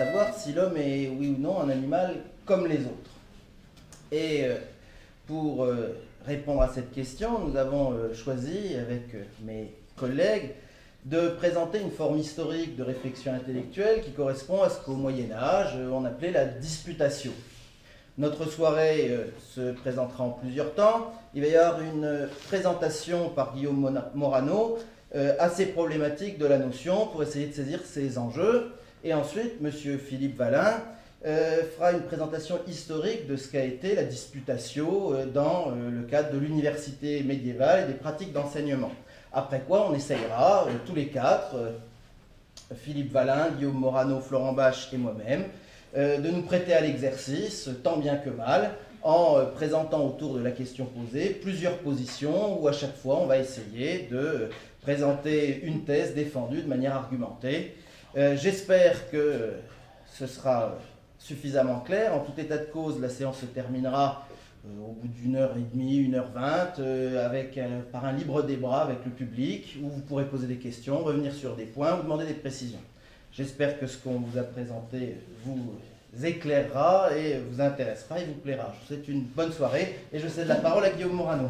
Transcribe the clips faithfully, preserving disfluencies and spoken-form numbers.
savoir si l'homme est, oui ou non, un animal comme les autres. Et euh, pour euh, répondre à cette question, nous avons euh, choisi, avec euh, mes collègues, de présenter une forme historique de réflexion intellectuelle qui correspond à ce qu'au Moyen-Âge, euh, on appelait la disputatio. Notre soirée euh, se présentera en plusieurs temps. Il va y avoir une euh, présentation par Guillaume Morano euh, assez problématique de la notion pour essayer de saisir ses enjeux. Et ensuite, M. Philippe Valin euh, fera une présentation historique de ce qu'a été la disputatio euh, dans euh, le cadre de l'université médiévale et des pratiques d'enseignement. Après quoi, on essayera, euh, tous les quatre, euh, Philippe Valin, Guillaume Morano, Florent Bache et moi-même, euh, de nous prêter à l'exercice, tant bien que mal, en euh, présentant autour de la question posée plusieurs positions où à chaque fois on va essayer de euh, présenter une thèse défendue de manière argumentée. Euh, J'espère que euh, ce sera euh, suffisamment clair. En tout état de cause, la séance se terminera euh, au bout d'une heure et demie, une heure vingt, euh, avec, euh, par un libre débat avec le public, où vous pourrez poser des questions, revenir sur des points ou demander des précisions. J'espère que ce qu'on vous a présenté vous éclairera et vous intéressera et vous plaira. Je vous souhaite une bonne soirée et je cède la parole à Guillaume Morano.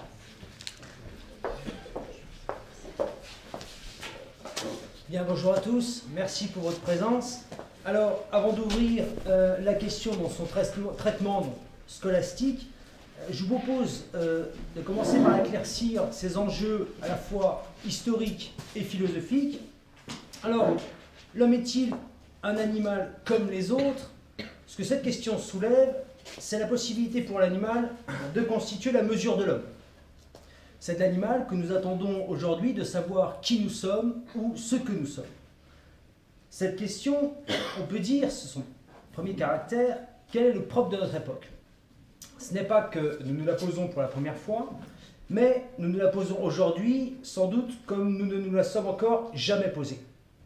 Bien, bonjour à tous, merci pour votre présence. Alors, avant d'ouvrir euh, la question dans son traitement donc, scolastique, euh, je vous propose euh, de commencer par éclaircir ces enjeux à la fois historiques et philosophiques. Alors, l'homme est-il un animal comme les autres? Ce que cette question soulève, c'est la possibilité pour l'animal de constituer la mesure de l'homme. C'est l'animal que nous attendons aujourd'hui de savoir qui nous sommes ou ce que nous sommes. Cette question, on peut dire, c'est son premier caractère, quel est le propre de notre époque? Ce n'est pas que nous nous la posons pour la première fois, mais nous nous la posons aujourd'hui, sans doute comme nous ne nous la sommes encore jamais posée.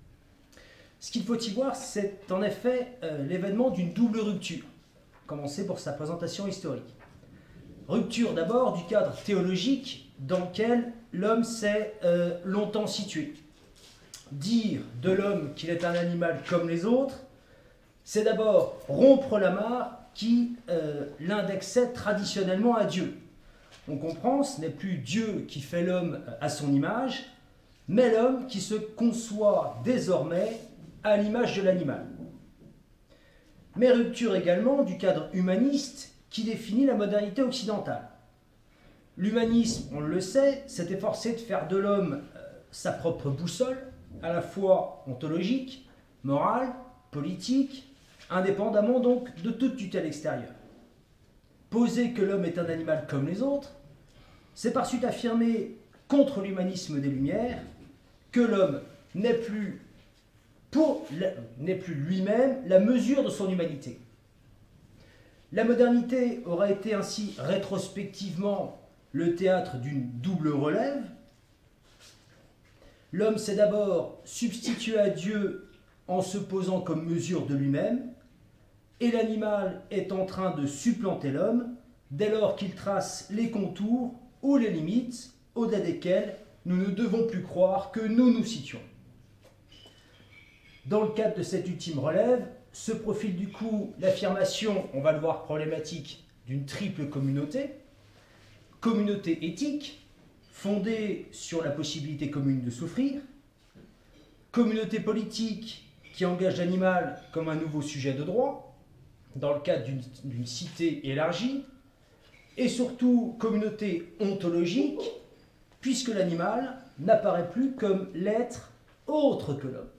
Ce qu'il faut y voir, c'est en effet euh, l'événement d'une double rupture, commencer pour sa présentation historique. Rupture d'abord du cadre théologique dans lequel l'homme s'est euh, longtemps situé. Dire de l'homme qu'il est un animal comme les autres, c'est d'abord rompre l'amarre qui euh, l'indexait traditionnellement à Dieu. On comprend, ce n'est plus Dieu qui fait l'homme à son image, mais l'homme qui se conçoit désormais à l'image de l'animal. Mais rupture également du cadre humaniste qui définit la modernité occidentale. L'humanisme, on le sait, s'est efforcé de faire de l'homme euh, sa propre boussole, à la fois ontologique, morale, politique, indépendamment donc de toute tutelle extérieure. Poser que l'homme est un animal comme les autres, c'est par suite affirmer contre l'humanisme des Lumières que l'homme n'est plus pour n'est plus lui-même la mesure de son humanité. La modernité aurait été ainsi rétrospectivement le théâtre d'une double relève. L'homme s'est d'abord substitué à Dieu en se posant comme mesure de lui-même, et l'animal est en train de supplanter l'homme dès lors qu'il trace les contours ou les limites au-delà desquelles nous ne devons plus croire que nous nous situons. Dans le cadre de cette ultime relève, se profile du coup l'affirmation, on va le voir problématique, d'une triple communauté. Communauté éthique, fondée sur la possibilité commune de souffrir. Communauté politique, qui engage l'animal comme un nouveau sujet de droit, dans le cadre d'une cité élargie. Et surtout, communauté ontologique, puisque l'animal n'apparaît plus comme l'être autre que l'homme.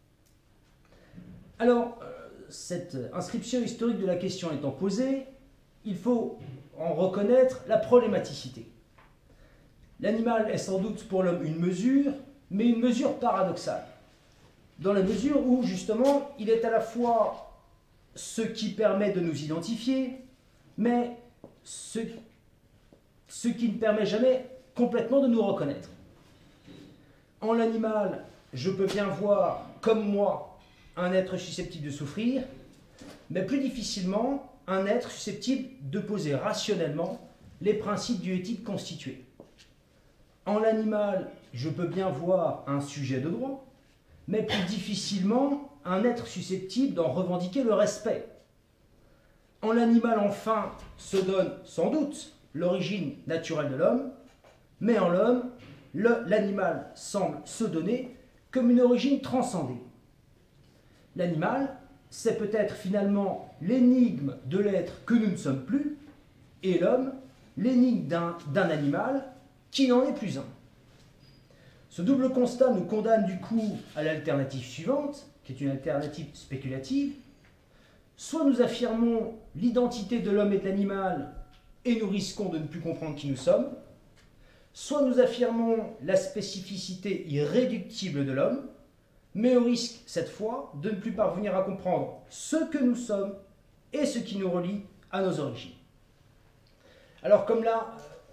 Alors, cette inscription historique de la question étant posée, il faut en reconnaître la problématicité. L'animal est sans doute pour l'homme une mesure, mais une mesure paradoxale, dans la mesure où, justement, il est à la fois ce qui permet de nous identifier, mais ce, ce qui ne permet jamais complètement de nous reconnaître. En l'animal, je peux bien voir, comme moi, un être susceptible de souffrir, mais plus difficilement un être susceptible de poser rationnellement les principes du éthique constitués. En l'animal, je peux bien voir un sujet de droit, mais plus difficilement un être susceptible d'en revendiquer le respect. En l'animal, enfin, se donne sans doute l'origine naturelle de l'homme, mais en l'homme, l'animal semble se donner comme une origine transcendée. L'animal, c'est peut-être finalement l'énigme de l'être que nous ne sommes plus, et l'homme, l'énigme d'un d'un animal qui n'en est plus un. Ce double constat nous condamne du coup à l'alternative suivante, qui est une alternative spéculative. Soit nous affirmons l'identité de l'homme et de l'animal et nous risquons de ne plus comprendre qui nous sommes, soit nous affirmons la spécificité irréductible de l'homme, mais au risque, cette fois, de ne plus parvenir à comprendre ce que nous sommes et ce qui nous relie à nos origines. Alors, comme l'a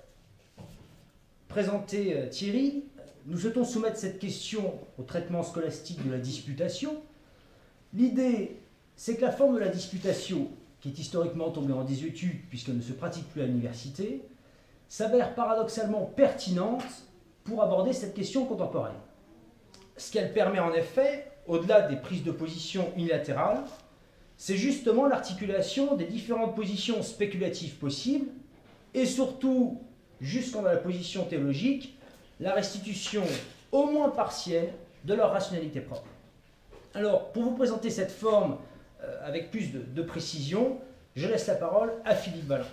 présenté Thierry, nous souhaitons soumettre cette question au traitement scolastique de la disputation. L'idée, c'est que la forme de la disputation, qui est historiquement tombée en désuétude puisqu'elle ne se pratique plus à l'université, s'avère paradoxalement pertinente pour aborder cette question contemporaine. Ce qu'elle permet en effet, au-delà des prises de position unilatérales, c'est justement l'articulation des différentes positions spéculatives possibles et surtout, jusqu'en la position théologique, la restitution au moins partielle de leur rationalité propre. Alors, pour vous présenter cette forme euh, avec plus de, de précision, je laisse la parole à Philippe Ballin.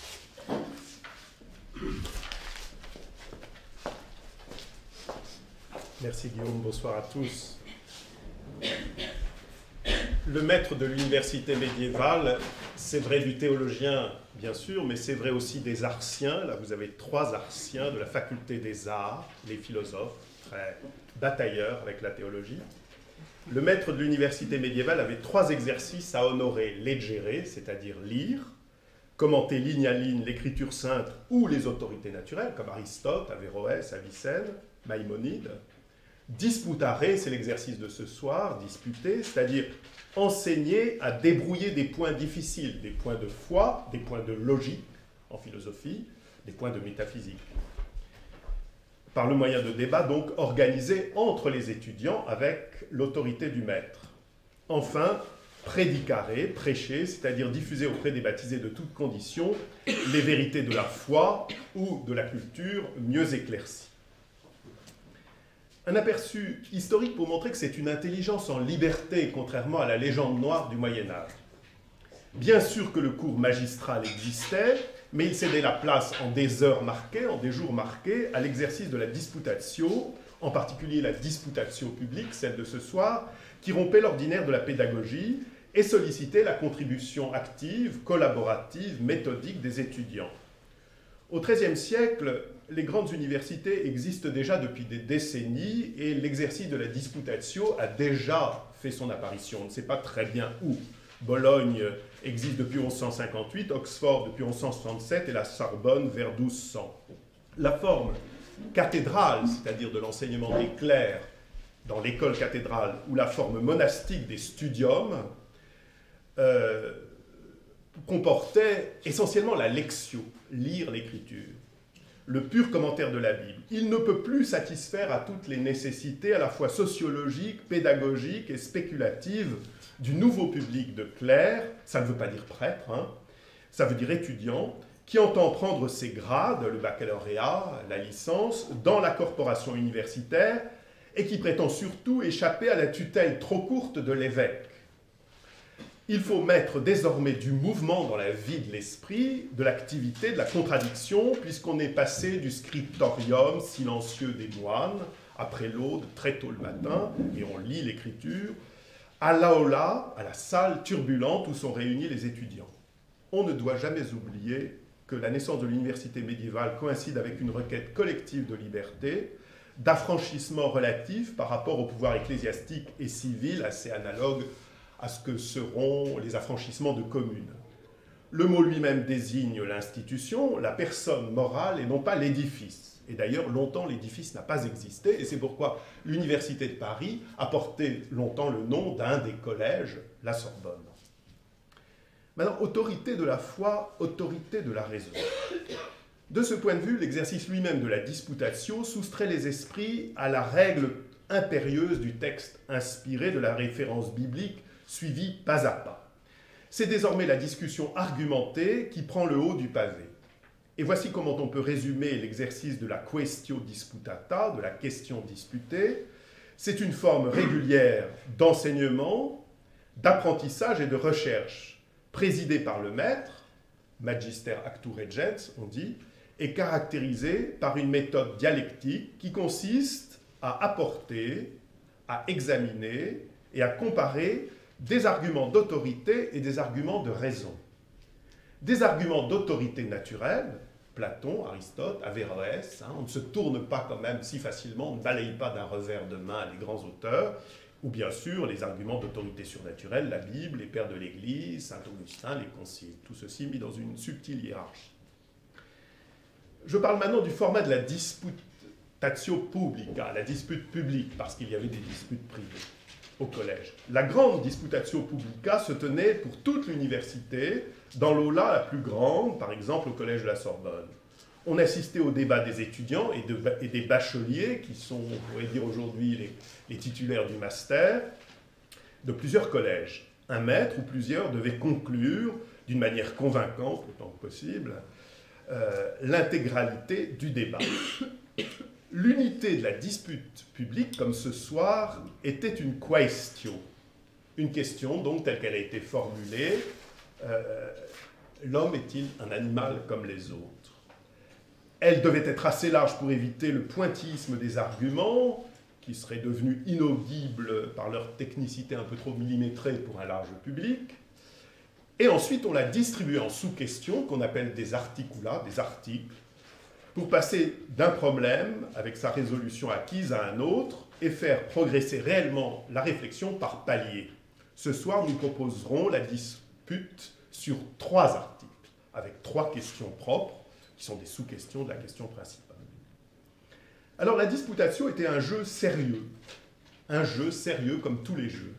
Merci Guillaume, bonsoir à tous. Le maître de l'université médiévale, c'est vrai du théologien, bien sûr, mais c'est vrai aussi des artiens. Là, vous avez trois artiens de la faculté des arts, les philosophes, très batailleurs avec la théologie. Le maître de l'université médiévale avait trois exercices à honorer: legere, c'est-à-dire lire, commenter ligne à ligne l'écriture sainte ou les autorités naturelles, comme Aristote, Averroès, Avicenne, Maïmonide. Disputare, c'est l'exercice de ce soir, disputer, c'est-à-dire enseigner à débrouiller des points difficiles, des points de foi, des points de logique en philosophie, des points de métaphysique. Par le moyen de débat, donc, organisé entre les étudiants avec l'autorité du maître. Enfin, prédicare, prêcher, c'est-à-dire diffuser auprès des baptisés de toutes conditions les vérités de la foi ou de la culture mieux éclaircies. Un aperçu historique pour montrer que c'est une intelligence en liberté, contrairement à la légende noire du Moyen-Âge. Bien sûr que le cours magistral existait, mais il cédait la place en des heures marquées, en des jours marqués, à l'exercice de la disputatio, en particulier la disputatio publique, celle de ce soir, qui rompait l'ordinaire de la pédagogie et sollicitait la contribution active, collaborative, méthodique des étudiants. Au treizième siècle, les grandes universités existent déjà depuis des décennies et l'exercice de la disputatio a déjà fait son apparition. On ne sait pas très bien où. Bologne existe depuis mille cent cinquante-huit, Oxford depuis mille cent soixante-sept et la Sorbonne vers mille deux cents. La forme cathédrale, c'est-à-dire de l'enseignement des clercs dans l'école cathédrale, ou la forme monastique des studiums, euh, comportait essentiellement la lectio, lire l'écriture, le pur commentaire de la Bible. Il ne peut plus satisfaire à toutes les nécessités à la fois sociologiques, pédagogiques et spéculatives du nouveau public de clercs, ça ne veut pas dire prêtre, hein, ça veut dire étudiant, qui entend prendre ses grades, le baccalauréat, la licence, dans la corporation universitaire et qui prétend surtout échapper à la tutelle trop courte de l'évêque. Il faut mettre désormais du mouvement dans la vie de l'esprit, de l'activité, de la contradiction, puisqu'on est passé du scriptorium silencieux des moines, après l'aude, très tôt le matin, et on lit l'écriture, à l'aula, à la salle turbulente où sont réunis les étudiants. On ne doit jamais oublier que la naissance de l'université médiévale coïncide avec une requête collective de liberté, d'affranchissement relatif par rapport au pouvoir ecclésiastique et civil, assez analogue à ce que seront les affranchissements de communes. Le mot lui-même désigne l'institution, la personne morale et non pas l'édifice. Et d'ailleurs, longtemps, l'édifice n'a pas existé, et c'est pourquoi l'Université de Paris a porté longtemps le nom d'un des collèges, la Sorbonne. Maintenant, autorité de la foi, autorité de la raison. De ce point de vue, l'exercice lui-même de la disputatio soustrait les esprits à la règle impérieuse du texte inspiré de la référence biblique suivie pas à pas. C'est désormais la discussion argumentée qui prend le haut du pavé. Et voici comment on peut résumer l'exercice de la quaestio disputata, de la question disputée. C'est une forme régulière d'enseignement, d'apprentissage et de recherche, présidée par le maître, magister actu regens, on dit, et caractérisée par une méthode dialectique qui consiste à apporter, à examiner et à comparer des arguments d'autorité et des arguments de raison. Des arguments d'autorité naturelle, Platon, Aristote, Averroès, hein, on ne se tourne pas quand même si facilement, on ne balaye pas d'un revers de main les grands auteurs, ou bien sûr les arguments d'autorité surnaturelle, la Bible, les pères de l'Église, saint Augustin, les conciles, tout ceci mis dans une subtile hiérarchie. Je parle maintenant du format de la disputatio publica, la dispute publique, parce qu'il y avait des disputes privées au collège. La grande disputatio publica se tenait pour toute l'université, dans l'aula la plus grande, par exemple au collège de la Sorbonne. On assistait au débat des étudiants et, de, et des bacheliers, qui sont, on pourrait dire aujourd'hui, les, les titulaires du master, de plusieurs collèges. Un maître ou plusieurs devaient conclure, d'une manière convaincante, autant que possible, euh, l'intégralité du débat. L'unité de la dispute publique, comme ce soir, était une quaestio, une question donc telle qu'elle a été formulée. Euh, L'homme est-il un animal comme les autres? Elle devait être assez large pour éviter le pointillisme des arguments, qui seraient devenus inaudibles par leur technicité un peu trop millimétrée pour un large public. Et ensuite, on l'a distribuée en sous-questions, qu'on appelle des articula, des articles, pour passer d'un problème, avec sa résolution acquise, à un autre, et faire progresser réellement la réflexion par paliers. Ce soir, nous proposerons la dispute sur trois articles, avec trois questions propres, qui sont des sous-questions de la question principale. Alors, la disputatio était un jeu sérieux, un jeu sérieux comme tous les jeux.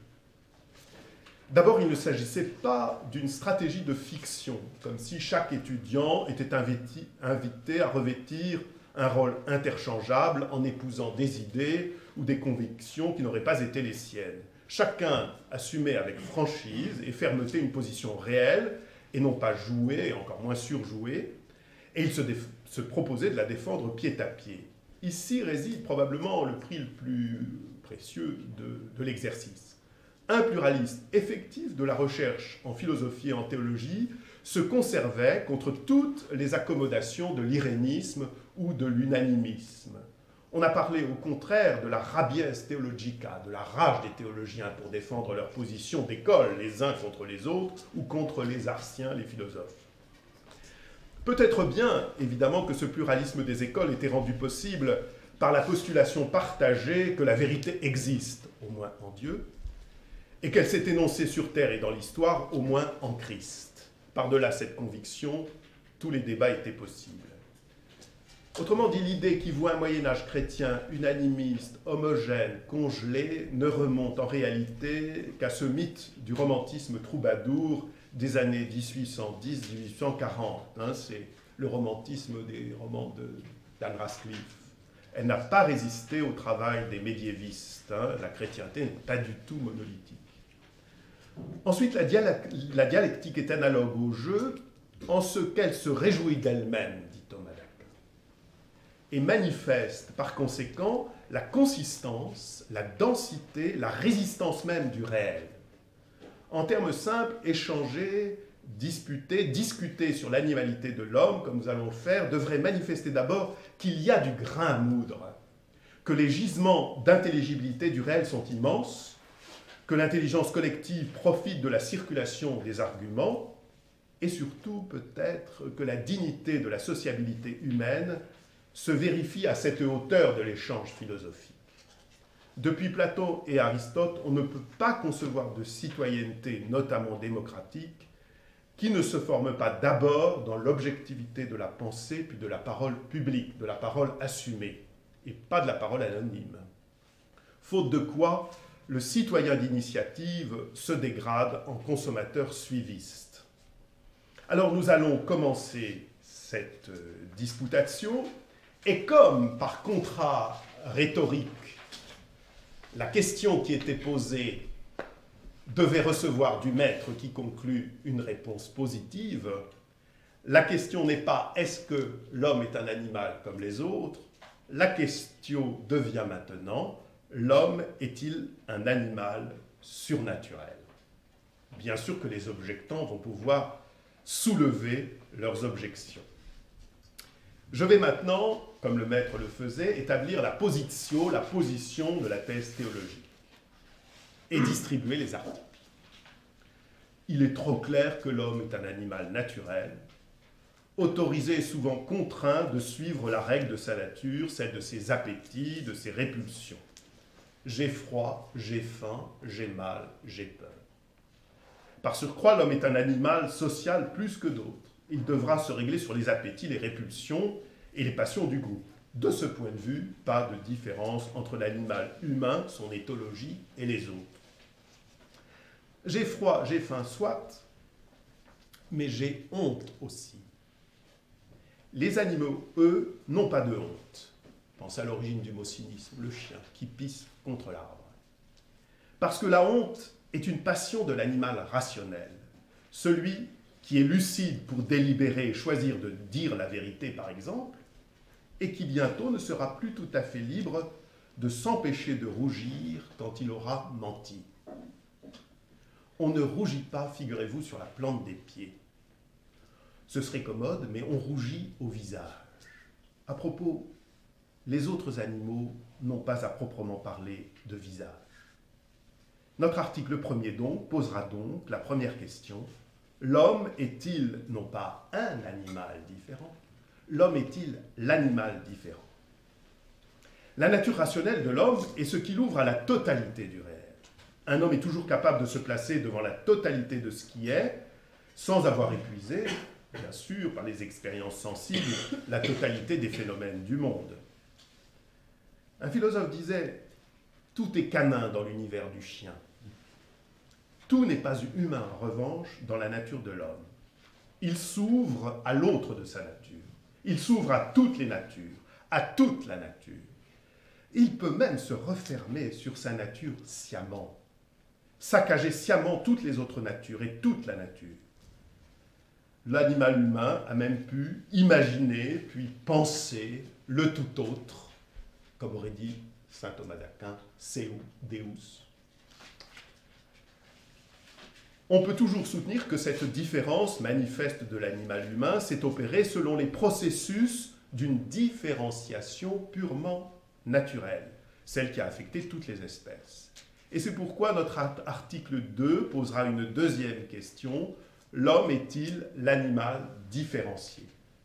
D'abord, il ne s'agissait pas d'une stratégie de fiction, comme si chaque étudiant était invité, invité à revêtir un rôle interchangeable en épousant des idées ou des convictions qui n'auraient pas été les siennes. Chacun assumait avec franchise et fermeté une position réelle et non pas jouée, et encore moins surjouée, et il se, se proposait de la défendre pied à pied. Ici réside probablement le prix le plus précieux de, de l'exercice. Un pluraliste effectif de la recherche en philosophie et en théologie se conservait contre toutes les accommodations de l'irénisme ou de l'unanimisme. On a parlé au contraire de la rabies theologica, de la rage des théologiens pour défendre leur position d'école les uns contre les autres ou contre les artiens, les philosophes. Peut-être bien, évidemment, que ce pluralisme des écoles était rendu possible par la postulation partagée que la vérité existe, au moins en Dieu, et qu'elle s'est énoncée sur terre et dans l'histoire, au moins en Christ. Par-delà cette conviction, tous les débats étaient possibles. Autrement dit, l'idée qui voit un Moyen-Âge chrétien unanimiste, homogène, congelé, ne remonte en réalité qu'à ce mythe du romantisme troubadour des années dix-huit cent dix à dix-huit cent quarante. Hein, c'est le romantisme des romans d'Anne Radcliffe. Elle n'a pas résisté au travail des médiévistes. Hein, la chrétienté n'est pas du tout monolithique. Ensuite, la, dialectique, la dialectique est analogue au jeu en ce qu'elle se réjouit d'elle-même, dit Thomas d'Aquin, et manifeste par conséquent la consistance, la densité, la résistance même du réel. En termes simples, échanger, disputer, discuter sur l'animalité de l'homme, comme nous allons le faire, devrait manifester d'abord qu'il y a du grain à moudre, que les gisements d'intelligibilité du réel sont immenses, que l'intelligence collective profite de la circulation des arguments, et surtout peut-être que la dignité de la sociabilité humaine se vérifie à cette hauteur de l'échange philosophique. Depuis Platon et Aristote, on ne peut pas concevoir de citoyenneté, notamment démocratique, qui ne se forme pas d'abord dans l'objectivité de la pensée, puis de la parole publique, de la parole assumée, et pas de la parole anonyme. Faute de quoi, le citoyen d'initiative se dégrade en consommateur suiviste. Alors nous allons commencer cette disputatio, et comme par contrat rhétorique, la question qui était posée devait recevoir du maître qui conclut une réponse positive, la question n'est pas est-ce que l'homme est un animal comme les autres, la question devient maintenant l'homme est-il un animal surnaturel? Bien sûr que les objectants vont pouvoir soulever leurs objections. Je vais maintenant, comme le maître le faisait, établir la positio, la position de la thèse théologique et distribuer les articles. Il est trop clair que l'homme est un animal naturel, autorisé et souvent contraint de suivre la règle de sa nature, celle de ses appétits, de ses répulsions. J'ai froid, j'ai faim, j'ai mal, j'ai peur. Par surcroît, l'homme est un animal social plus que d'autres. Il devra se régler sur les appétits, les répulsions et les passions du goût. De ce point de vue, pas de différence entre l'animal humain, son éthologie, et les autres. J'ai froid, j'ai faim, soit, mais j'ai honte aussi. Les animaux, eux, n'ont pas de honte. Pense à l'origine du mot cynisme, le chien qui pisse contre l'arbre. Parce que la honte est une passion de l'animal rationnel, celui qui est lucide pour délibérer et choisir de dire la vérité, par exemple, et qui bientôt ne sera plus tout à fait libre de s'empêcher de rougir quand il aura menti. On ne rougit pas, figurez-vous, sur la plante des pieds. Ce serait commode, mais on rougit au visage. À propos, les autres animaux n'ont pas à proprement parler de visage. Notre article premier donc posera donc la première question. L'homme est-il non pas un animal différent? L'homme est-il l'animal différent? La nature rationnelle de l'homme est ce qui l'ouvre à la totalité du réel. Un homme est toujours capable de se placer devant la totalité de ce qui est, sans avoir épuisé, bien sûr, par les expériences sensibles, la totalité des phénomènes du monde. Un philosophe disait « Tout est canin dans l'univers du chien. Tout n'est pas humain, en revanche, dans la nature de l'homme. Il s'ouvre à l'autre de sa nature. Il s'ouvre à toutes les natures, à toute la nature. Il peut même se refermer sur sa nature sciemment, saccager sciemment toutes les autres natures et toute la nature. L'animal humain a même pu imaginer, puis penser le tout autre, comme aurait dit saint Thomas d'Aquin, seu Deus. On peut toujours soutenir que cette différence manifeste de l'animal humain s'est opérée selon les processus d'une différenciation purement naturelle, celle qui a affecté toutes les espèces. Et c'est pourquoi notre article deux posera une deuxième question. L'homme est-il l'animal différencié?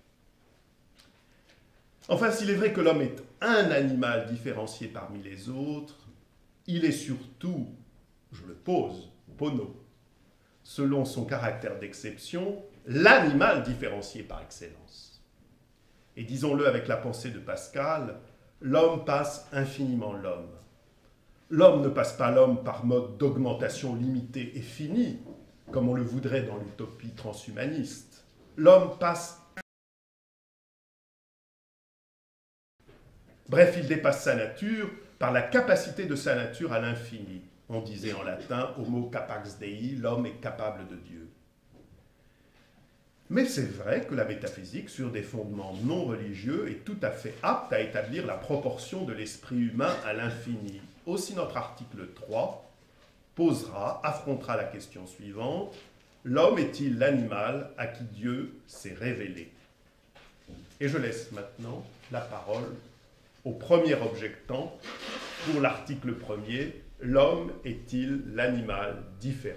Enfin, s'il est vrai que l'homme est un animal différencié parmi les autres, il est surtout, je le pose, pono, selon son caractère d'exception, l'animal différencié par excellence. Et disons-le avec la pensée de Pascal, l'homme passe infiniment l'homme. L'homme ne passe pas l'homme par mode d'augmentation limitée et finie, comme on le voudrait dans l'utopie transhumaniste. L'homme passe... Bref, il dépasse sa nature par la capacité de sa nature à l'infini. On disait en latin, homo capax Dei, l'homme est capable de Dieu. Mais c'est vrai que la métaphysique, sur des fondements non religieux, est tout à fait apte à établir la proportion de l'esprit humain à l'infini. Aussi notre article trois posera, affrontera la question suivante, l'homme est-il l'animal à qui Dieu s'est révélé? Et je laisse maintenant la parole au premier objectant pour l'article premier, l'homme est-il l'animal différent?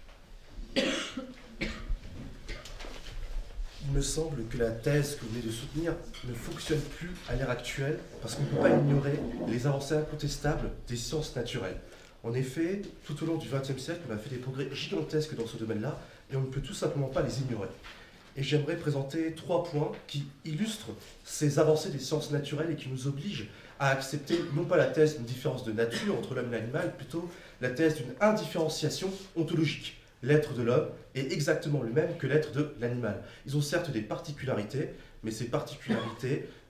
Il me semble que la thèse que vous venez de soutenir ne fonctionne plus à l'ère actuelle parce qu'on ne peut pas ignorer les avancées incontestables des sciences naturelles. En effet, tout au long du vingtième siècle, on a fait des progrès gigantesques dans ce domaine-là et on ne peut tout simplement pas les ignorer. Et j'aimerais présenter trois points qui illustrent ces avancées des sciences naturelles et qui nous obligent à accepter non pas la thèse d'une différence de nature entre l'homme et l'animal, plutôt la thèse d'une indifférenciation ontologique. L'être de l'homme est exactement le même que l'être de l'animal. Ils ont certes des particularités, mais ces particularités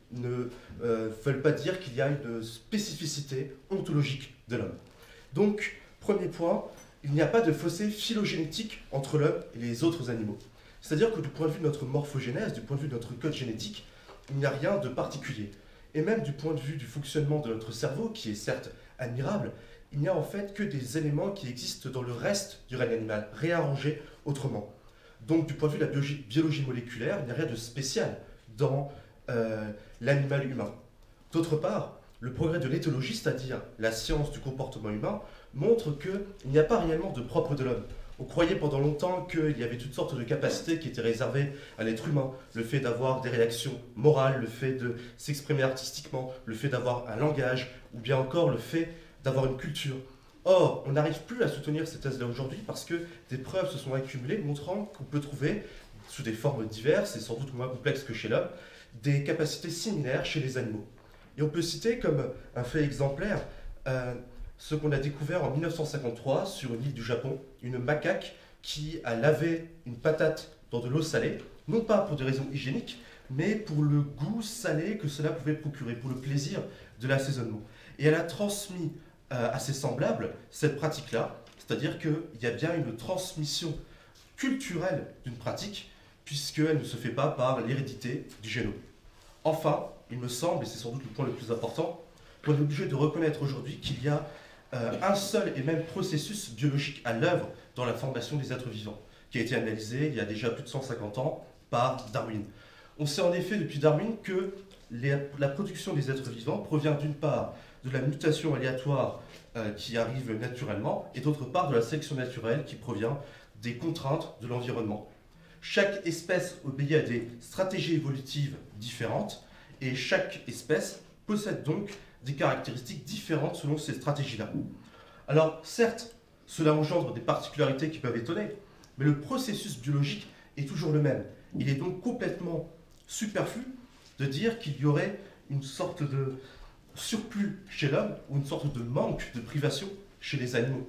ne euh, veulent pas dire qu'il y a une spécificité ontologique de l'homme. Donc, premier point, il n'y a pas de fossé phylogénétique entre l'homme et les autres animaux. C'est-à-dire que du point de vue de notre morphogénèse, du point de vue de notre code génétique, il n'y a rien de particulier. Et même du point de vue du fonctionnement de notre cerveau, qui est certes admirable, il n'y a en fait que des éléments qui existent dans le reste du règne animal, réarrangés autrement. Donc du point de vue de la biologie, biologie moléculaire, il n'y a rien de spécial dans euh, l'animal humain. D'autre part, le progrès de l'éthologie, c'est-à-dire la science du comportement humain, montre qu'il n'y a pas réellement de propre de l'homme. On croyait pendant longtemps qu'il y avait toutes sortes de capacités qui étaient réservées à l'être humain. Le fait d'avoir des réactions morales, le fait de s'exprimer artistiquement, le fait d'avoir un langage, ou bien encore le fait d'avoir une culture. Or, on n'arrive plus à soutenir cette thèse-là aujourd'hui parce que des preuves se sont accumulées montrant qu'on peut trouver, sous des formes diverses et sans doute moins complexes que chez l'homme, des capacités similaires chez les animaux. Et on peut citer comme un fait exemplaire euh, ce qu'on a découvert en mille neuf cent cinquante-trois sur une île du Japon, une macaque qui a lavé une patate dans de l'eau salée, non pas pour des raisons hygiéniques, mais pour le goût salé que cela pouvait procurer, pour le plaisir de l'assaisonnement. Et elle a transmis euh, à ses semblables cette pratique-là, c'est-à-dire qu'il y a bien une transmission culturelle d'une pratique, puisqu'elle ne se fait pas par l'hérédité du génome. Enfin, il me semble, et c'est sans doute le point le plus important, qu'on est obligé de reconnaître aujourd'hui qu'il y a euh, un seul et même processus biologique à l'œuvre dans la formation des êtres vivants, qui a été analysé il y a déjà plus de cent cinquante ans par Darwin. On sait en effet depuis Darwin que les, la production des êtres vivants provient d'une part de la mutation aléatoire euh, qui arrive naturellement, et d'autre part de la sélection naturelle qui provient des contraintes de l'environnement. Chaque espèce obéit à des stratégies évolutives différentes, et chaque espèce possède donc des caractéristiques différentes selon ces stratégies-là. Alors, certes, cela engendre des particularités qui peuvent étonner, mais le processus biologique est toujours le même. Il est donc complètement superflu de dire qu'il y aurait une sorte de surplus chez l'homme ou une sorte de manque de privation chez les animaux.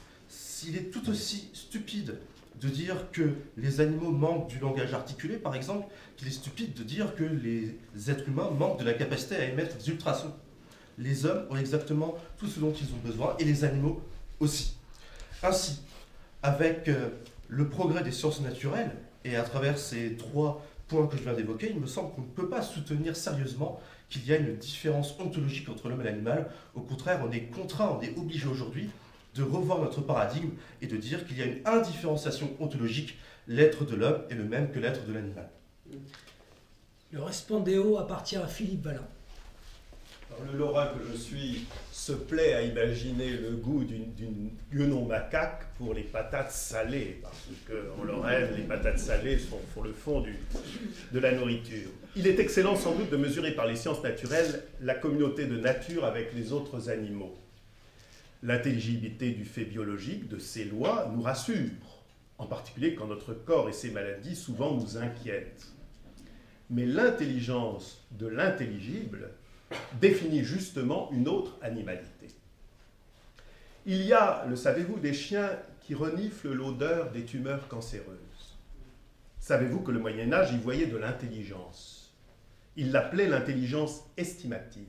S'il est tout aussi stupide de dire que les animaux manquent du langage articulé, par exemple, qu'il est stupide de dire que les êtres humains manquent de la capacité à émettre des ultrasons. Les hommes ont exactement tout ce dont ils ont besoin, et les animaux aussi. Ainsi, avec euh, le progrès des sciences naturelles, et à travers ces trois points que je viens d'évoquer, il me semble qu'on ne peut pas soutenir sérieusement qu'il y a une différence ontologique entre l'homme et l'animal. Au contraire, on est contraint, on est obligé aujourd'hui de revoir notre paradigme et de dire qu'il y a une indifférenciation ontologique. L'être de l'homme est le même que l'être de l'animal. Le respondéo appartient à Philippe Valin. Alors, le Lorrain que je suis se plaît à imaginer le goût d'une guenon macaque pour les patates salées, parce qu'en Lorraine, les patates salées sont, font le fond du, de la nourriture. Il est excellent sans doute de mesurer par les sciences naturelles la communauté de nature avec les autres animaux. L'intelligibilité du fait biologique, de ses lois, nous rassure, en particulier quand notre corps et ses maladies souvent nous inquiètent. Mais l'intelligence de l'intelligible définit justement une autre animalité. Il y a, le savez-vous, des chiens qui reniflent l'odeur des tumeurs cancéreuses. Savez-vous que le Moyen-Âge y voyait de l'intelligence? Il l'appelait l'intelligence estimative.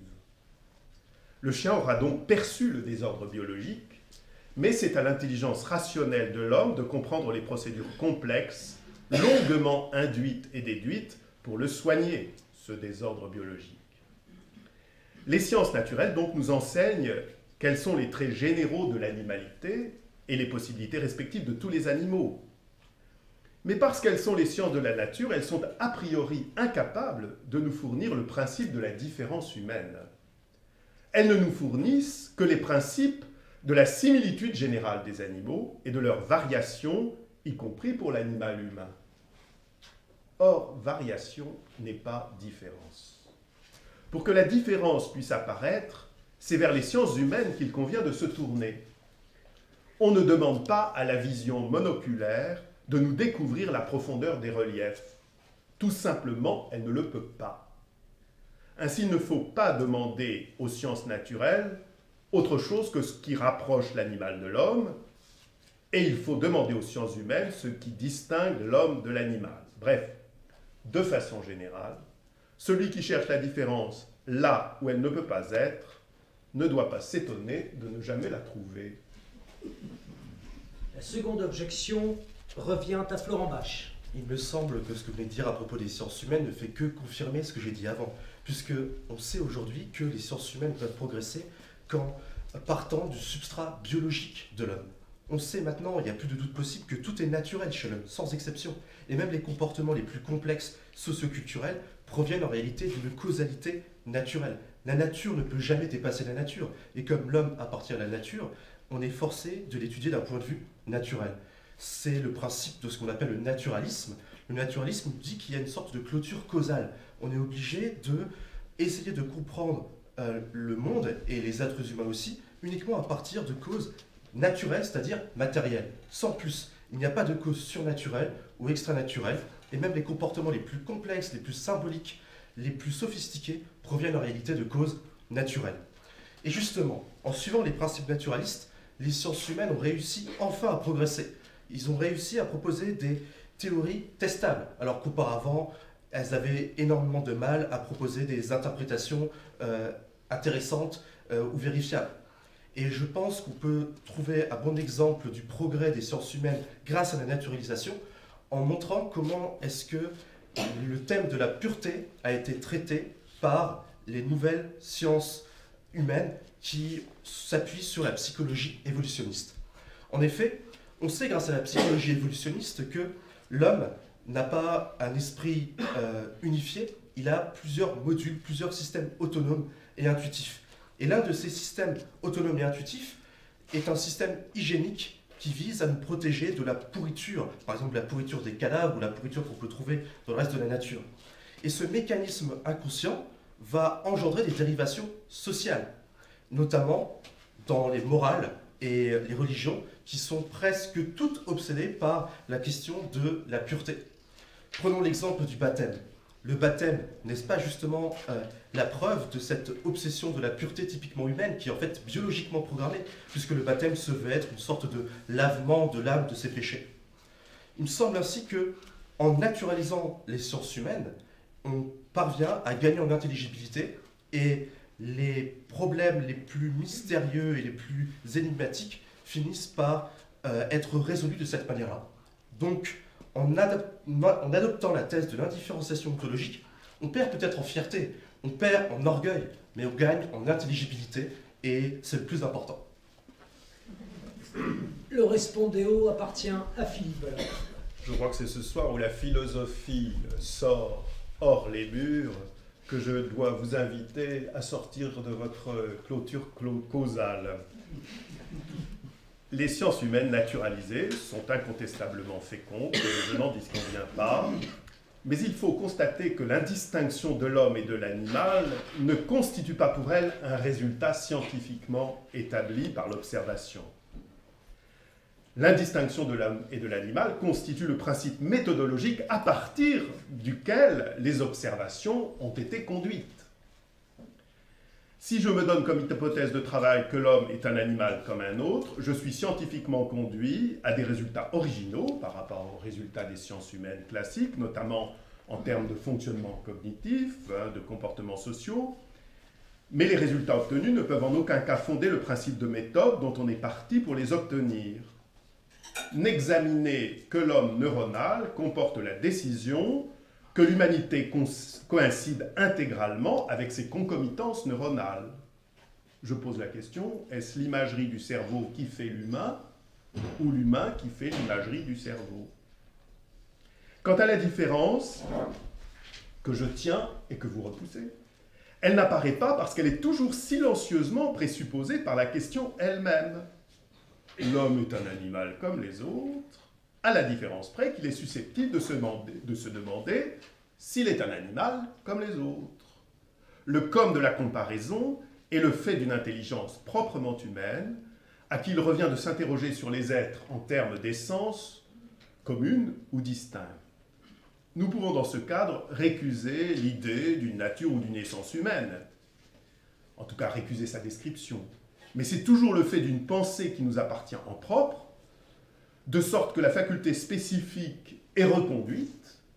Le chien aura donc perçu le désordre biologique, mais c'est à l'intelligence rationnelle de l'homme de comprendre les procédures complexes, longuement induites et déduites, pour le soigner, ce désordre biologique. Les sciences naturelles donc nous enseignent quels sont les traits généraux de l'animalité et les possibilités respectives de tous les animaux. Mais parce qu'elles sont les sciences de la nature, elles sont a priori incapables de nous fournir le principe de la différence humaine. Elles ne nous fournissent que les principes de la similitude générale des animaux et de leur variation, y compris pour l'animal humain. Or, variation n'est pas différence. Pour que la différence puisse apparaître, c'est vers les sciences humaines qu'il convient de se tourner. On ne demande pas à la vision monoculaire de nous découvrir la profondeur des reliefs. Tout simplement, elle ne le peut pas. Ainsi, il ne faut pas demander aux sciences naturelles autre chose que ce qui rapproche l'animal de l'homme, et il faut demander aux sciences humaines ce qui distingue l'homme de l'animal. Bref, de façon générale, Celui qui cherche la différence là où elle ne peut pas être ne doit pas s'étonner de ne jamais la trouver. La seconde objection revient à Florent Bache. Il me semble que ce que vous venez de dire à propos des sciences humaines ne fait que confirmer ce que j'ai dit avant, puisque on sait aujourd'hui que les sciences humaines peuvent progresser qu'en partant du substrat biologique de l'homme. On sait maintenant, il n'y a plus de doute possible, que tout est naturel chez l'homme, sans exception. Et même les comportements les plus complexes socioculturels proviennent en réalité d'une causalité naturelle. La nature ne peut jamais dépasser la nature. Et comme l'homme appartient à la nature, on est forcé de l'étudier d'un point de vue naturel. C'est le principe de ce qu'on appelle le naturalisme. Le naturalisme dit qu'il y a une sorte de clôture causale. On est obligé d'essayer de comprendre euh, le monde, et les êtres humains aussi, uniquement à partir de causes naturelles, c'est-à-dire matérielles, sans plus. Il n'y a pas de cause surnaturelle ou extranaturelle, et même les comportements les plus complexes, les plus symboliques, les plus sophistiqués proviennent en réalité de causes naturelles. Et justement, en suivant les principes naturalistes, les sciences humaines ont réussi enfin à progresser. Ils ont réussi à proposer des théories testables, alors qu'auparavant, elles avaient énormément de mal à proposer des interprétations euh, intéressantes euh, ou vérifiables. Et je pense qu'on peut trouver un bon exemple du progrès des sciences humaines grâce à la naturalisation en montrant comment est-ce que le thème de la pureté a été traité par les nouvelles sciences humaines qui s'appuient sur la psychologie évolutionniste. En effet, on sait grâce à la psychologie évolutionniste que l'homme n'a pas un esprit euh, unifié, il a plusieurs modules, plusieurs systèmes autonomes et intuitifs. Et l'un de ces systèmes autonomes et intuitifs est un système hygiénique qui vise à nous protéger de la pourriture, par exemple la pourriture des cadavres ou la pourriture qu'on peut trouver dans le reste de la nature. Et ce mécanisme inconscient va engendrer des dérivations sociales, notamment dans les morales et les religions qui sont presque toutes obsédées par la question de la pureté. Prenons l'exemple du baptême. Le baptême, n'est-ce pas justement euh, la preuve de cette obsession de la pureté typiquement humaine qui est en fait biologiquement programmée, puisque le baptême se veut être une sorte de lavement de l'âme de ses péchés. Il me semble ainsi que, en naturalisant les sciences humaines, on parvient à gagner en intelligibilité et les problèmes les plus mystérieux et les plus énigmatiques finissent par euh, être résolus de cette manière-là. Donc, en, adop en adoptant la thèse de l'indifférenciation ontologique, on perd peut-être en fierté, on perd en orgueil, mais on gagne en intelligibilité, et c'est le plus important. Le respondéo appartient à Philippe. Je crois que c'est ce soir où la philosophie sort hors les murs que je dois vous inviter à sortir de votre clôture causale. Les sciences humaines naturalisées sont incontestablement fécondes, je n'en disconviens pas, mais il faut constater que l'indistinction de l'homme et de l'animal ne constitue pas pour elles un résultat scientifiquement établi par l'observation. L'indistinction de l'homme et de l'animal constitue le principe méthodologique à partir duquel les observations ont été conduites. Si je me donne comme hypothèse de travail que l'homme est un animal comme un autre, je suis scientifiquement conduit à des résultats originaux par rapport aux résultats des sciences humaines classiques, notamment en termes de fonctionnement cognitif, hein, de comportements sociaux, mais les résultats obtenus ne peuvent en aucun cas fonder le principe de méthode dont on est parti pour les obtenir. N'examiner que l'homme neuronal comporte la décision que l'humanité coïncide intégralement avec ses concomitances neuronales. Je pose la question, est-ce l'imagerie du cerveau qui fait l'humain ou l'humain qui fait l'imagerie du cerveau? Quant à la différence que je tiens et que vous repoussez, elle n'apparaît pas parce qu'elle est toujours silencieusement présupposée par la question elle-même. L'homme est un animal comme les autres, à la différence près qu'il est susceptible de se demander, de se demander s'il est un animal comme les autres. Le comme de la comparaison est le fait d'une intelligence proprement humaine, à qui il revient de s'interroger sur les êtres en termes d'essence commune ou distincte. Nous pouvons dans ce cadre récuser l'idée d'une nature ou d'une essence humaine, en tout cas récuser sa description. Mais c'est toujours le fait d'une pensée qui nous appartient en propre, de sorte que la faculté spécifique est reconduite,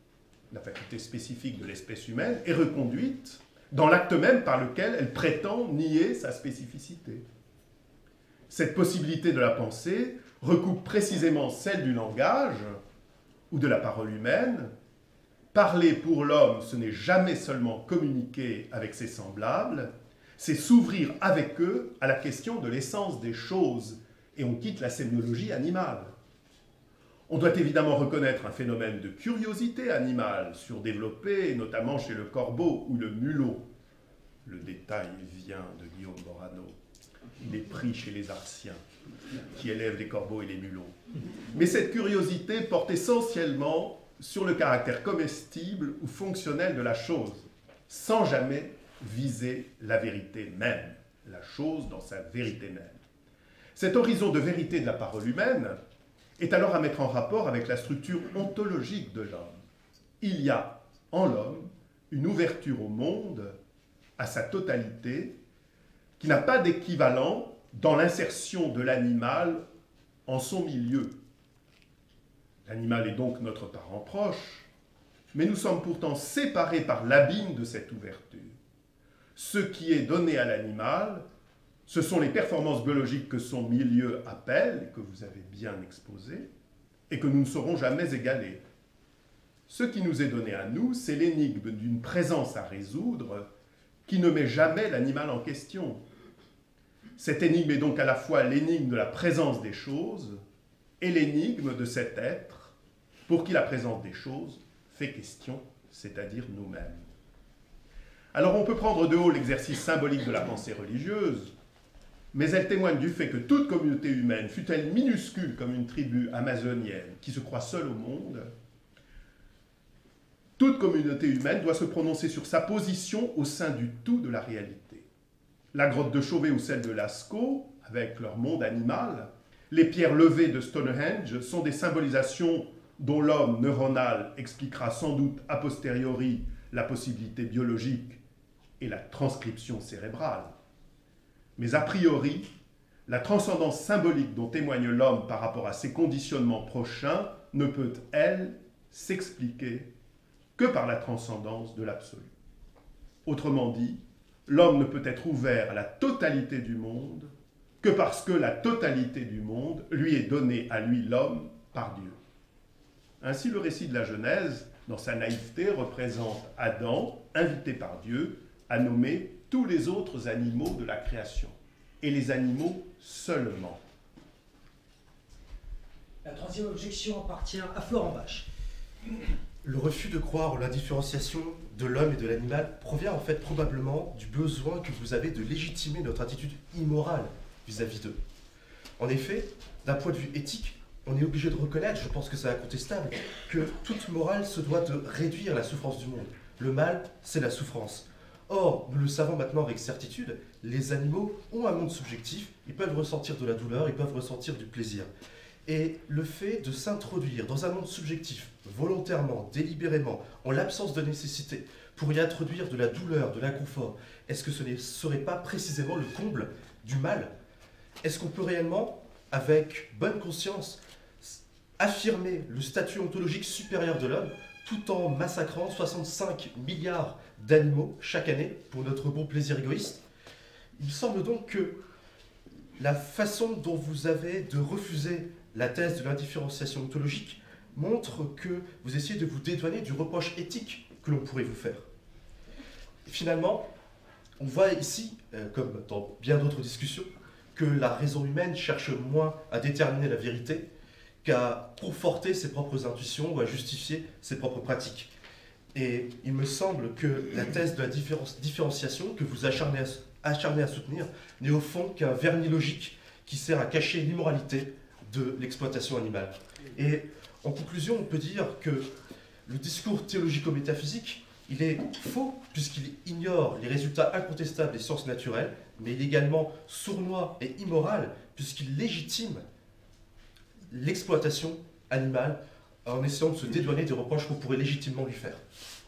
la faculté spécifique de l'espèce humaine, est reconduite dans l'acte même par lequel elle prétend nier sa spécificité. Cette possibilité de la pensée recoupe précisément celle du langage ou de la parole humaine. Parler pour l'homme, ce n'est jamais seulement communiquer avec ses semblables, c'est s'ouvrir avec eux à la question de l'essence des choses, et on quitte la sémiologie animale. On doit évidemment reconnaître un phénomène de curiosité animale surdéveloppé, notamment chez le corbeau ou le mulot. Le détail vient de Guillaume Morano. Il est pris chez les Arsiens, qui élèvent les corbeaux et les mulots. Mais cette curiosité porte essentiellement sur le caractère comestible ou fonctionnel de la chose, sans jamais viser la vérité même, la chose dans sa vérité même. Cet horizon de vérité de la parole humaine est alors à mettre en rapport avec la structure ontologique de l'homme. Il y a en l'homme une ouverture au monde, à sa totalité, qui n'a pas d'équivalent dans l'insertion de l'animal en son milieu. L'animal est donc notre parent proche, mais nous sommes pourtant séparés par l'abîme de cette ouverture. Ce qui est donné à l'animal, ce sont les performances biologiques que son milieu appelle, que vous avez bien exposées, et que nous ne saurons jamais égaler. Ce qui nous est donné à nous, c'est l'énigme d'une présence à résoudre qui ne met jamais l'animal en question. Cette énigme est donc à la fois l'énigme de la présence des choses et l'énigme de cet être pour qui la présence des choses fait question, c'est-à-dire nous-mêmes. Alors on peut prendre de haut l'exercice symbolique de la pensée religieuse, mais elle témoigne du fait que toute communauté humaine, fût-elle minuscule comme une tribu amazonienne qui se croit seule au monde, toute communauté humaine doit se prononcer sur sa position au sein du tout de la réalité. La grotte de Chauvet ou celle de Lascaux, avec leur monde animal, les pierres levées de Stonehenge sont des symbolisations dont l'homme neuronal expliquera sans doute a posteriori la possibilité biologique et la transcription cérébrale. Mais a priori, la transcendance symbolique dont témoigne l'homme par rapport à ses conditionnements prochains ne peut, elle, s'expliquer que par la transcendance de l'absolu. Autrement dit, l'homme ne peut être ouvert à la totalité du monde que parce que la totalité du monde lui est donnée à lui, l'homme, par Dieu. Ainsi, le récit de la Genèse, dans sa naïveté, représente Adam, invité par Dieu, à nommer tous les autres animaux de la création, et les animaux seulement. La troisième objection appartient à Florent Bache. Le refus de croire en la différenciation de l'homme et de l'animal provient en fait probablement du besoin que vous avez de légitimer notre attitude immorale vis-à-vis d'eux. En effet, d'un point de vue éthique, on est obligé de reconnaître, je pense que c'est incontestable, que toute morale se doit de réduire la souffrance du monde. Le mal, c'est la souffrance. Or, nous le savons maintenant avec certitude, les animaux ont un monde subjectif, ils peuvent ressentir de la douleur, ils peuvent ressentir du plaisir. Et le fait de s'introduire dans un monde subjectif, volontairement, délibérément, en l'absence de nécessité, pour y introduire de la douleur, de l'inconfort, est-ce que ce ne serait pas précisément le comble du mal? Est-ce qu'on peut réellement, avec bonne conscience, affirmer le statut ontologique supérieur de l'homme tout en massacrant soixante-cinq milliards d'animaux chaque année pour notre bon plaisir égoïste? Il me semble donc que la façon dont vous avez de refuser la thèse de l'indifférenciation ontologique montre que vous essayez de vous dédouaner du reproche éthique que l'on pourrait vous faire. Et finalement, on voit ici, euh, comme dans bien d'autres discussions, que la raison humaine cherche moins à déterminer la vérité qu'à conforter ses propres intuitions ou à justifier ses propres pratiques. Et il me semble que la thèse de la différenciation que vous acharnez à, acharnez à soutenir n'est au fond qu'un vernis logique qui sert à cacher l'immoralité de l'exploitation animale. Et en conclusion, on peut dire que le discours théologico-métaphysique, il est faux puisqu'il ignore les résultats incontestables des sciences naturelles, mais il est également sournois et immoral puisqu'il légitime l'exploitation animale en essayant de se dédouaner des reproches qu'on pourrait légitimement lui faire.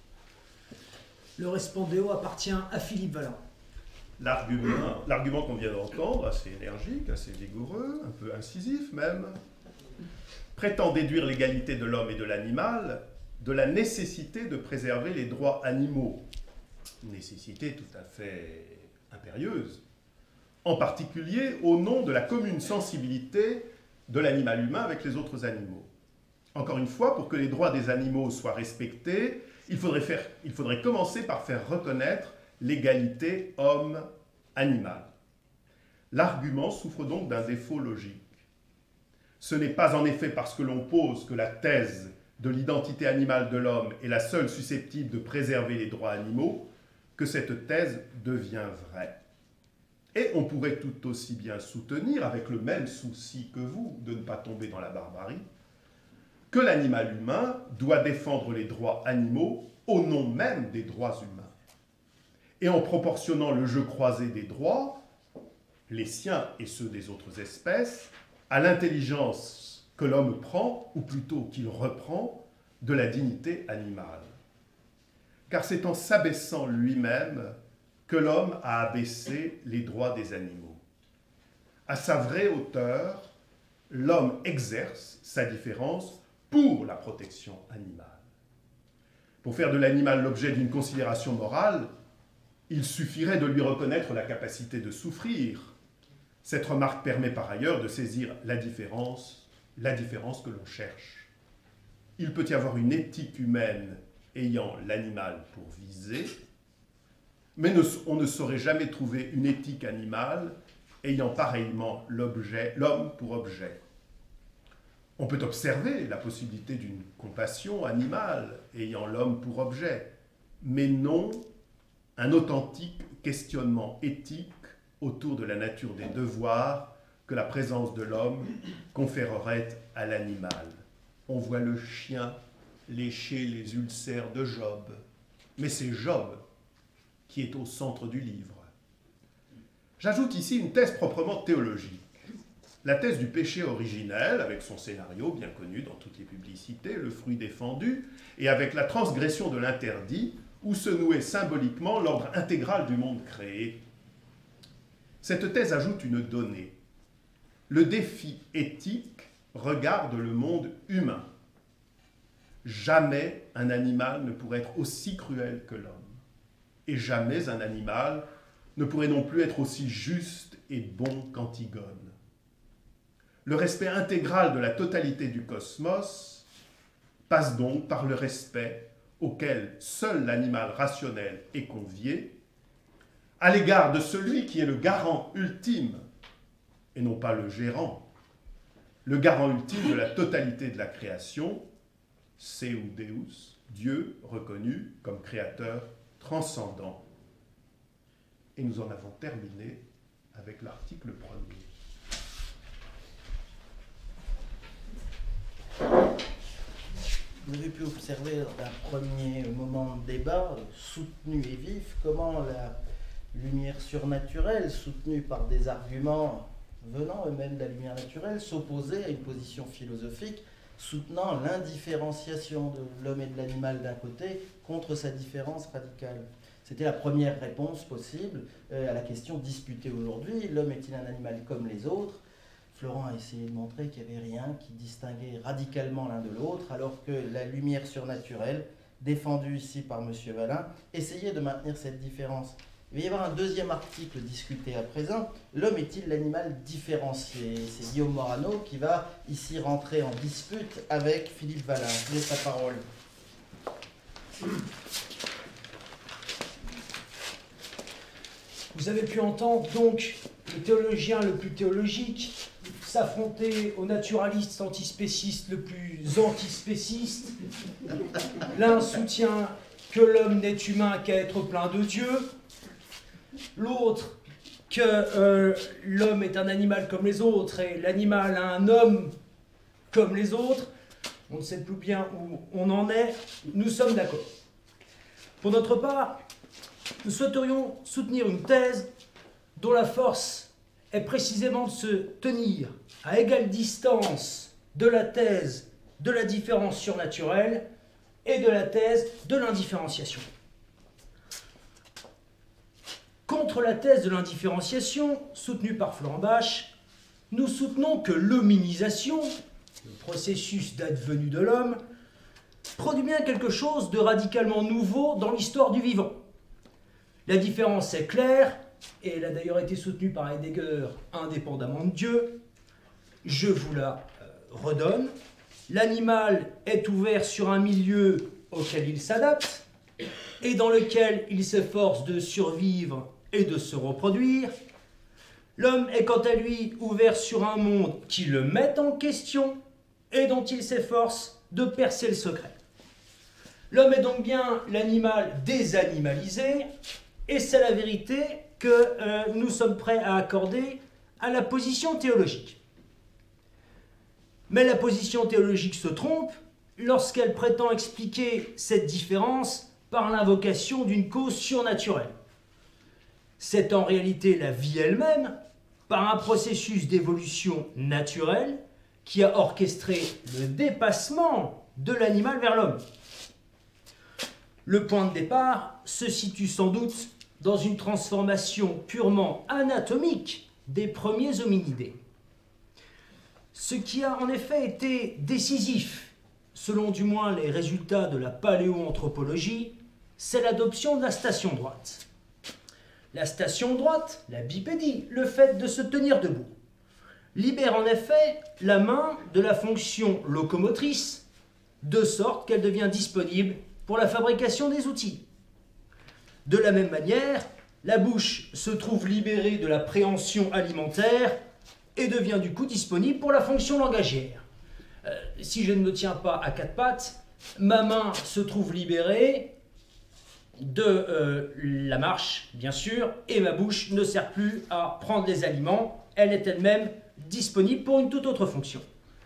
Le respondéo appartient à Philippe Valin. L'argument, l'argument qu'on vient d'entendre, assez énergique, assez vigoureux, un peu incisif même, prétend déduire l'égalité de l'homme et de l'animal de la nécessité de préserver les droits animaux. Nécessité tout à fait impérieuse, en particulier au nom de la commune sensibilité de l'animal humain avec les autres animaux. Encore une fois, pour que les droits des animaux soient respectés, il faudrait, faire, il faudrait commencer par faire reconnaître l'égalité homme-animal. L'argument souffre donc d'un défaut logique. Ce n'est pas en effet parce que l'on pose que la thèse de l'identité animale de l'homme est la seule susceptible de préserver les droits animaux que cette thèse devient vraie. Et on pourrait tout aussi bien soutenir, avec le même souci que vous, de ne pas tomber dans la barbarie, que l'animal humain doit défendre les droits animaux au nom même des droits humains. Et en proportionnant le jeu croisé des droits, les siens et ceux des autres espèces, à l'intelligence que l'homme prend, ou plutôt qu'il reprend, de la dignité animale. Car c'est en s'abaissant lui-même que l'homme a abaissé les droits des animaux. À sa vraie hauteur, l'homme exerce sa différence pour la protection animale. Pour faire de l'animal l'objet d'une considération morale, il suffirait de lui reconnaître la capacité de souffrir. Cette remarque permet par ailleurs de saisir la différence, la différence que l'on cherche. Il peut y avoir une éthique humaine ayant l'animal pour viser, mais ne, on ne saurait jamais trouver une éthique animale ayant pareillement l'objet, l'homme pour objet. On peut observer la possibilité d'une compassion animale ayant l'homme pour objet, mais non un authentique questionnement éthique autour de la nature des devoirs que la présence de l'homme conférerait à l'animal. On voit le chien lécher les ulcères de Job, mais c'est Job qui est au centre du livre. J'ajoute ici une thèse proprement théologique. La thèse du péché originel, avec son scénario bien connu dans toutes les publicités, le fruit défendu, et avec la transgression de l'interdit, où se nouait symboliquement l'ordre intégral du monde créé. Cette thèse ajoute une donnée. Le défi éthique regarde le monde humain. Jamais un animal ne pourrait être aussi cruel que l'homme. Et jamais un animal ne pourrait non plus être aussi juste et bon qu'Antigone. Le respect intégral de la totalité du cosmos passe donc par le respect auquel seul l'animal rationnel est convié, à l'égard de celui qui est le garant ultime, et non pas le gérant, le garant ultime de la totalité de la création, Seu Deus, Dieu reconnu comme créateur transcendant. Et nous en avons terminé avec l'article premier. Vous avez pu observer dans un premier moment de débat soutenu et vif comment la lumière surnaturelle, soutenue par des arguments venant eux-mêmes de la lumière naturelle, s'opposait à une position philosophique soutenant l'indifférenciation de l'homme et de l'animal d'un côté contre sa différence radicale. C'était la première réponse possible euh, à la question disputée aujourd'hui. L'homme est-il un animal comme les autres ? Florent a essayé de montrer qu'il n'y avait rien qui distinguait radicalement l'un de l'autre, alors que la lumière surnaturelle, défendue ici par M. Valin, essayait de maintenir cette différence. Il va y avoir un deuxième article discuté à présent. L'homme est-il l'animal différencié ? C'est Guillaume Morano qui va ici rentrer en dispute avec Philippe Valin. Je vous laisse la parole. Vous avez pu entendre donc le théologien le plus théologique s'affronter au naturaliste antispéciste le plus antispéciste. L'un soutient que l'homme n'est humain qu'à être plein de Dieu. L'autre que euh, l'homme est un animal comme les autres et l'animal a un homme comme les autres. On ne sait plus bien où on en est. Nous sommes d'accord. Pour notre part, nous souhaiterions soutenir une thèse dont la force est précisément de se tenir à égale distance de la thèse de la différence surnaturelle et de la thèse de l'indifférenciation. Contre la thèse de l'indifférenciation, soutenue par Florent Bach, nous soutenons que l'hominisation, le processus d'advenu de l'homme, produit bien quelque chose de radicalement nouveau dans l'histoire du vivant. La différence est claire, et elle a d'ailleurs été soutenue par Heidegger indépendamment de Dieu. Je vous la euh, redonne. L'animal est ouvert sur un milieu auquel il s'adapte et dans lequel il s'efforce de survivre et de se reproduire. L'homme est quant à lui ouvert sur un monde qui le met en question et dont il s'efforce de percer le secret. L'homme est donc bien l'animal désanimalisé, et c'est la vérité que euh, nous sommes prêts à accorder à la position théologique. Mais la position théologique se trompe lorsqu'elle prétend expliquer cette différence par l'invocation d'une cause surnaturelle. C'est en réalité la vie elle-même, par un processus d'évolution naturelle, qui a orchestré le dépassement de l'animal vers l'homme. Le point de départ se situe sans doute dans une transformation purement anatomique des premiers hominidés. Ce qui a en effet été décisif, selon du moins les résultats de la paléoanthropologie, c'est l'adoption de la station droite. La station droite, la bipédie, le fait de se tenir debout, libère en effet la main de la fonction locomotrice, de sorte qu'elle devient disponible pour la fabrication des outils. De la même manière, la bouche se trouve libérée de la préhension alimentaire et devient du coup disponible pour la fonction langagière. Euh, si je ne me tiens pas à quatre pattes, ma main se trouve libérée de euh, la marche, bien sûr, et ma bouche ne sert plus à prendre les aliments, elle est elle-même disponible pour une toute autre fonction.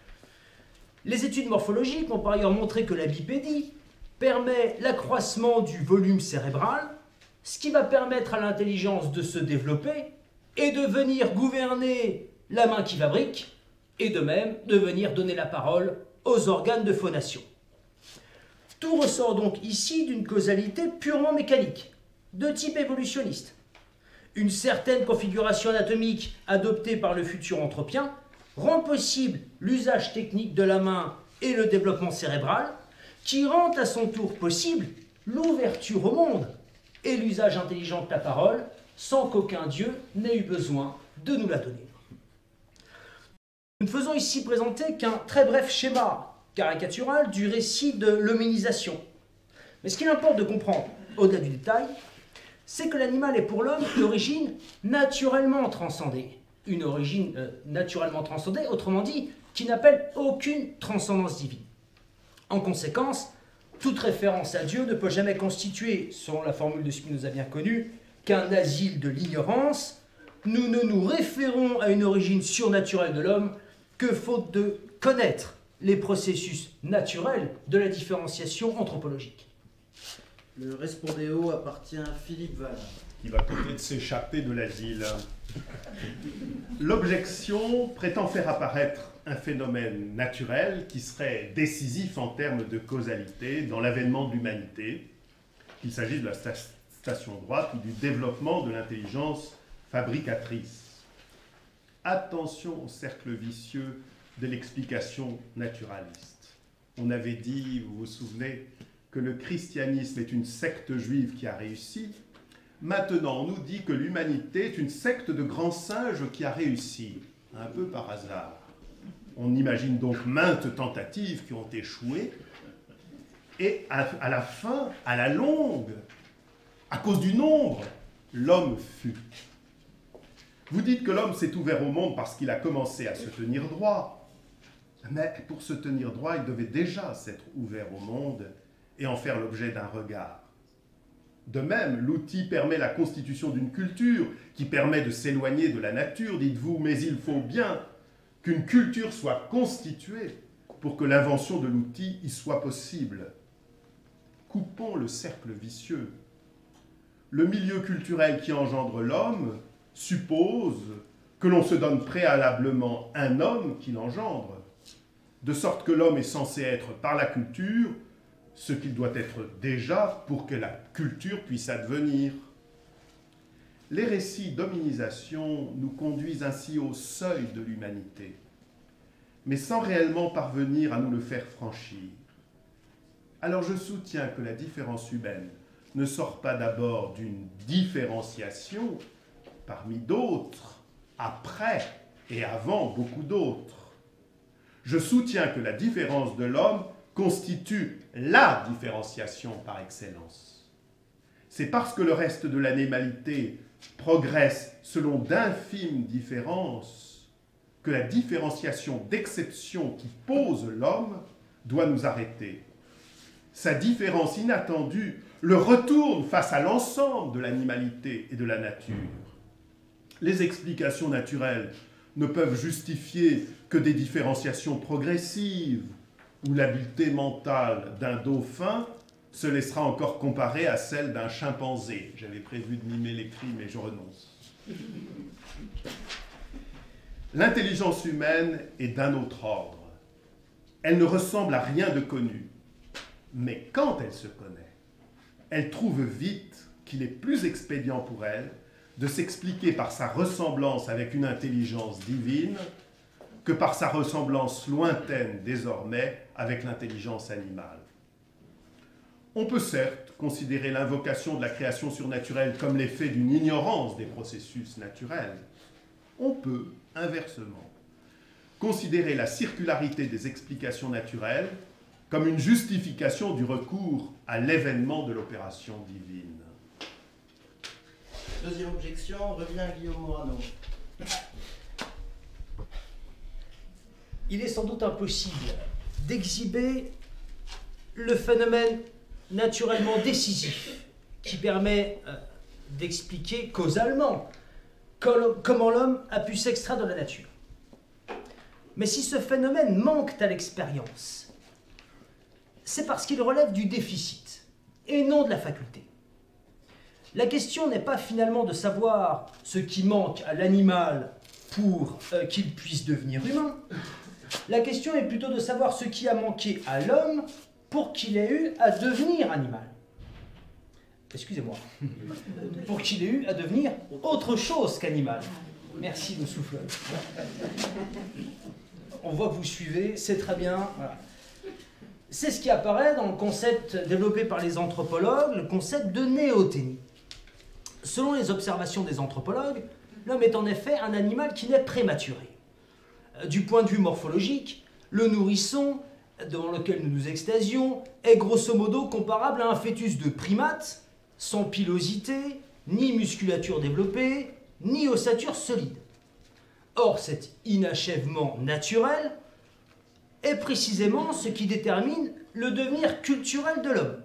Les études morphologiques ont par ailleurs montré que la bipédie permet l'accroissement du volume cérébral, ce qui va permettre à l'intelligence de se développer et de venir gouverner la main qui fabrique, et de même de venir donner la parole aux organes de phonation. Tout ressort donc ici d'une causalité purement mécanique, de type évolutionniste. Une certaine configuration anatomique adoptée par le futur anthropien rend possible l'usage technique de la main et le développement cérébral, qui rend à son tour possible l'ouverture au monde et l'usage intelligent de la parole, sans qu'aucun dieu n'ait eu besoin de nous la donner. Nous ne faisons ici présenter qu'un très bref schéma caricatural du récit de l'hominisation. Mais ce qu'il importe de comprendre, au-delà du détail, c'est que l'animal est pour l'homme une origine naturellement transcendée. Une origine euh, naturellement transcendée, autrement dit, qui n'appelle aucune transcendance divine. En conséquence, toute référence à Dieu ne peut jamais constituer, selon la formule de Spinoza bien connue, qu'un asile de l'ignorance. Nous ne nous référons à une origine surnaturelle de l'homme que faute de connaître les processus naturels de la différenciation anthropologique. Le respondéo appartient à Philippe Val. Qui va tenter de s'échapper de l'asile. L'objection prétend faire apparaître un phénomène naturel qui serait décisif en termes de causalité dans l'avènement de l'humanité, qu'il s'agisse de la station droite ou du développement de l'intelligence fabricatrice. Attention au cercle vicieux de l'explication naturaliste. On avait dit, vous vous souvenez, que le christianisme est une secte juive qui a réussi. Maintenant, on nous dit que l'humanité est une secte de grands singes qui a réussi, un peu par hasard. On imagine donc maintes tentatives qui ont échoué, et à, à la fin, à la longue, à cause du nombre, l'homme fut. Vous dites que l'homme s'est ouvert au monde parce qu'il a commencé à se tenir droit. Mais pour se tenir droit, il devait déjà s'être ouvert au monde et en faire l'objet d'un regard. De même, l'outil permet la constitution d'une culture qui permet de s'éloigner de la nature, dites-vous, mais il faut bien qu'une culture soit constituée pour que l'invention de l'outil y soit possible. Coupons le cercle vicieux. Le milieu culturel qui engendre l'homme suppose que l'on se donne préalablement un homme qui l'engendre, de sorte que l'homme est censé être par la culture ce qu'il doit être déjà pour que la culture puisse advenir. Les récits d'hominisation nous conduisent ainsi au seuil de l'humanité, mais sans réellement parvenir à nous le faire franchir. Alors je soutiens que la différence humaine ne sort pas d'abord d'une différenciation parmi d'autres, après et avant beaucoup d'autres. Je soutiens que la différence de l'homme constitue la différenciation par excellence. C'est parce que le reste de l'animalité progresse selon d'infimes différences que la différenciation d'exception qui pose l'homme doit nous arrêter. Sa différence inattendue le retourne face à l'ensemble de l'animalité et de la nature. Les explications naturelles ne peuvent justifier que des différenciations progressives, où l'habileté mentale d'un dauphin se laissera encore comparer à celle d'un chimpanzé. J'avais prévu de mimer l'écrit, mais je renonce. L'intelligence humaine est d'un autre ordre. Elle ne ressemble à rien de connu. Mais quand elle se connaît, elle trouve vite qu'il est plus expédient pour elle de s'expliquer par sa ressemblance avec une intelligence divine que par sa ressemblance lointaine désormais avec l'intelligence animale. On peut certes considérer l'invocation de la création surnaturelle comme l'effet d'une ignorance des processus naturels. On peut, inversement, considérer la circularité des explications naturelles comme une justification du recours à l'événement de l'opération divine. Deuxième objection, revient Guillaume Morano. Il est sans doute impossible d'exhiber le phénomène naturellement décisif qui permet euh, d'expliquer causalement comment l'homme a pu s'extraire de la nature. Mais si ce phénomène manque à l'expérience, c'est parce qu'il relève du déficit et non de la faculté. La question n'est pas finalement de savoir ce qui manque à l'animal pour euh, qu'il puisse devenir humain. La question est plutôt de savoir ce qui a manqué à l'homme pour qu'il ait eu à devenir animal. Excusez-moi. Pour qu'il ait eu à devenir autre chose qu'animal. Merci, le souffleur. On voit que vous suivez, c'est très bien. Voilà. C'est ce qui apparaît dans le concept développé par les anthropologues, le concept de néothénie. Selon les observations des anthropologues, l'homme est en effet un animal qui naît prématuré. Du point de vue morphologique, le nourrisson, dans lequel nous nous extasions, est grosso modo comparable à un fœtus de primate, sans pilosité, ni musculature développée, ni ossature solide. Or, cet inachèvement naturel est précisément ce qui détermine le devenir culturel de l'homme.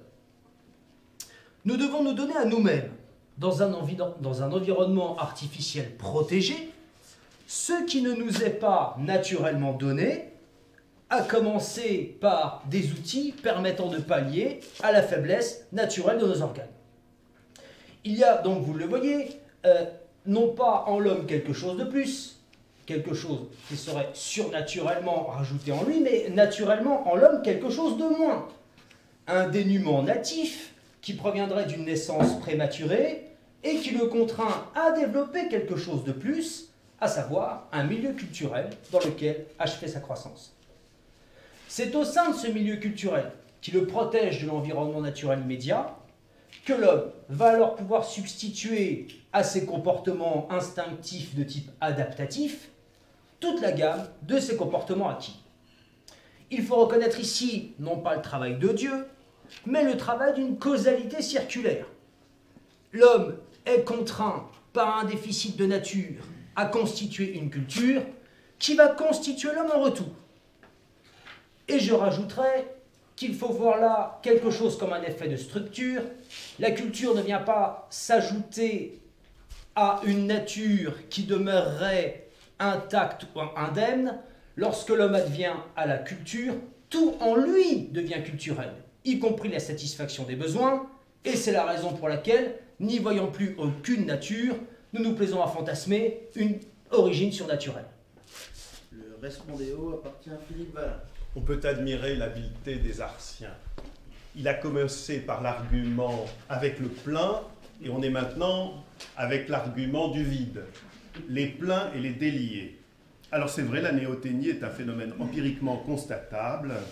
Nous devons nous donner à nous-mêmes, dans un, dans un environnement artificiel protégé, ce qui ne nous est pas naturellement donné, à commencer par des outils permettant de pallier à la faiblesse naturelle de nos organes. Il y a donc, vous le voyez, euh, non pas en l'homme quelque chose de plus, quelque chose qui serait surnaturellement rajouté en lui, mais naturellement en l'homme quelque chose de moins. Un dénuement natif qui proviendrait d'une naissance prématurée et qui le contraint à développer quelque chose de plus, à savoir un milieu culturel dans lequel achever sa croissance. C'est au sein de ce milieu culturel qui le protège de l'environnement naturel immédiat que l'homme va alors pouvoir substituer à ses comportements instinctifs de type adaptatif toute la gamme de ses comportements acquis. Il faut reconnaître ici non pas le travail de Dieu, mais le travail d'une causalité circulaire. L'homme est contraint par un déficit de nature à constituer une culture qui va constituer l'homme en retour. Et je rajouterai qu'il faut voir là quelque chose comme un effet de structure. La culture ne vient pas s'ajouter à une nature qui demeurerait intacte ou indemne. Lorsque l'homme advient à la culture, tout en lui devient culturel, y compris la satisfaction des besoins, et c'est la raison pour laquelle, n'y voyant plus aucune nature, nous nous plaisons à fantasmer une origine surnaturelle. Le respondéo appartient à Philippe Valin. On peut admirer l'habileté des Artiens. Il a commencé par l'argument avec le plein, et on est maintenant avec l'argument du vide, les pleins et les déliés. Alors c'est vrai, la néothénie est un phénomène empiriquement constatable,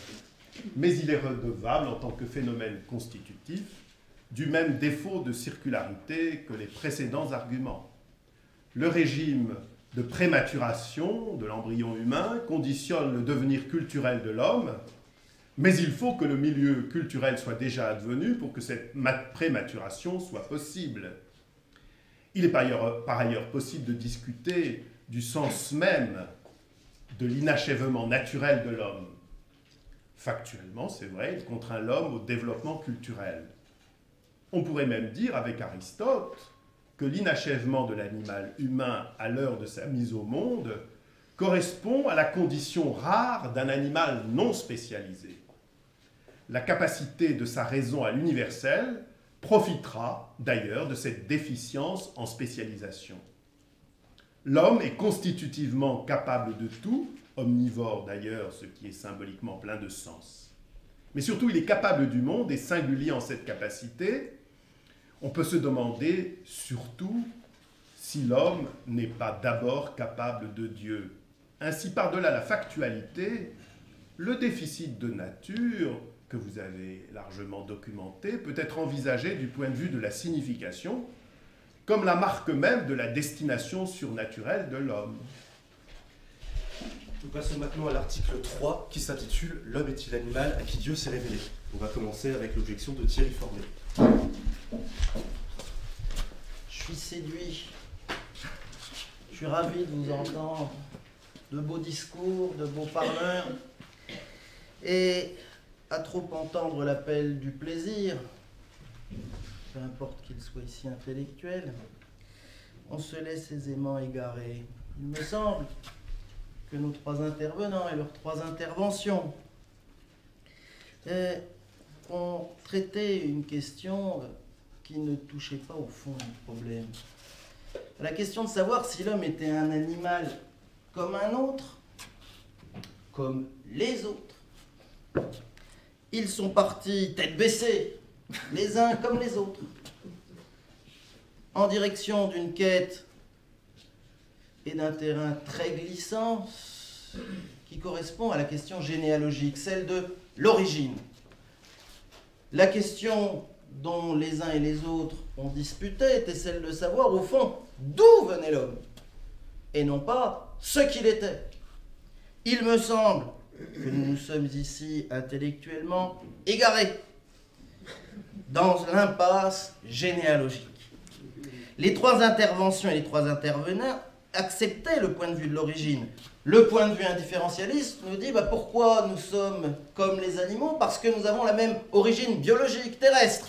mais il est redevable en tant que phénomène constitutif du même défaut de circularité que les précédents arguments. Le régime de prématuration de l'embryon humain conditionne le devenir culturel de l'homme, mais il faut que le milieu culturel soit déjà advenu pour que cette prématuration soit possible. Il est par ailleurs, par ailleurs possible de discuter du sens même de l'inachèvement naturel de l'homme. Factuellement, c'est vrai, il contraint l'homme au développement culturel. On pourrait même dire, avec Aristote, que l'inachèvement de l'animal humain à l'heure de sa mise au monde correspond à la condition rare d'un animal non spécialisé. La capacité de sa raison à l'universel profitera d'ailleurs de cette déficience en spécialisation. L'homme est constitutivement capable de tout, omnivore d'ailleurs, ce qui est symboliquement plein de sens. Mais surtout, il est capable du monde et singulier en cette capacité. On peut se demander surtout si l'homme n'est pas d'abord capable de Dieu. Ainsi, par-delà la factualité, le déficit de nature, que vous avez largement documenté, peut être envisagé du point de vue de la signification, comme la marque même de la destination surnaturelle de l'homme. Nous passons maintenant à l'article trois qui s'intitule « L'homme est-il l'animal à qui Dieu s'est révélé ?» On va commencer avec l'objection de Thierry Fornet. Je suis séduit. Je suis ravi de vous entendre. De beaux discours, de beaux parleurs. Et à trop entendre l'appel du plaisir, peu importe qu'il soit ici intellectuel, on se laisse aisément égarer. Il me semble que nos trois intervenants et leurs trois interventions eh, ont traité une question qui ne touchait pas au fond du problème. La question de savoir si l'homme était un animal comme un autre, comme les autres. Ils sont partis tête baissée, les uns comme les autres, en direction d'une quête et d'un terrain très glissant qui correspond à la question généalogique, celle de l'origine. La question dont les uns et les autres ont disputé était celle de savoir, au fond, d'où venait l'homme, et non pas ce qu'il était. Il me semble que nous nous sommes ici intellectuellement égarés dans l'impasse généalogique. Les trois interventions et les trois intervenants acceptaient le point de vue de l'origine. Le point de vue indifférencialiste nous dit bah, pourquoi nous sommes comme les animaux? Parce que nous avons la même origine biologique terrestre.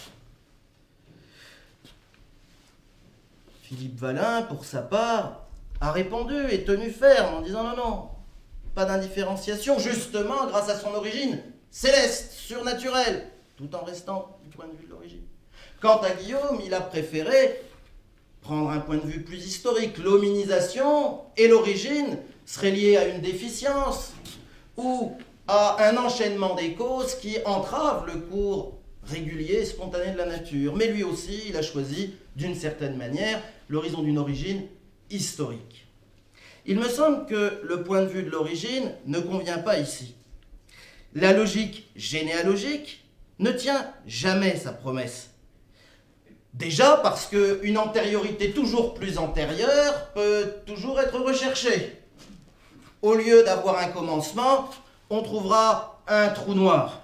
Philippe Valin, pour sa part, a répondu et tenu ferme en disant non, non, pas d'indifférenciation, justement grâce à son origine céleste, surnaturelle, tout en restant du point de vue de l'origine. Quant à Guillaume, il a préféré prendre un point de vue plus historique. L'hominisation et l'origine seraient liées à une déficience ou à un enchaînement des causes qui entravent le cours régulier et spontané de la nature. Mais lui aussi, il a choisi, d'une certaine manière, l'horizon d'une origine historique. Il me semble que le point de vue de l'origine ne convient pas ici. La logique généalogique ne tient jamais sa promesse. Déjà parce qu'une antériorité toujours plus antérieure peut toujours être recherchée. Au lieu d'avoir un commencement, on trouvera un trou noir.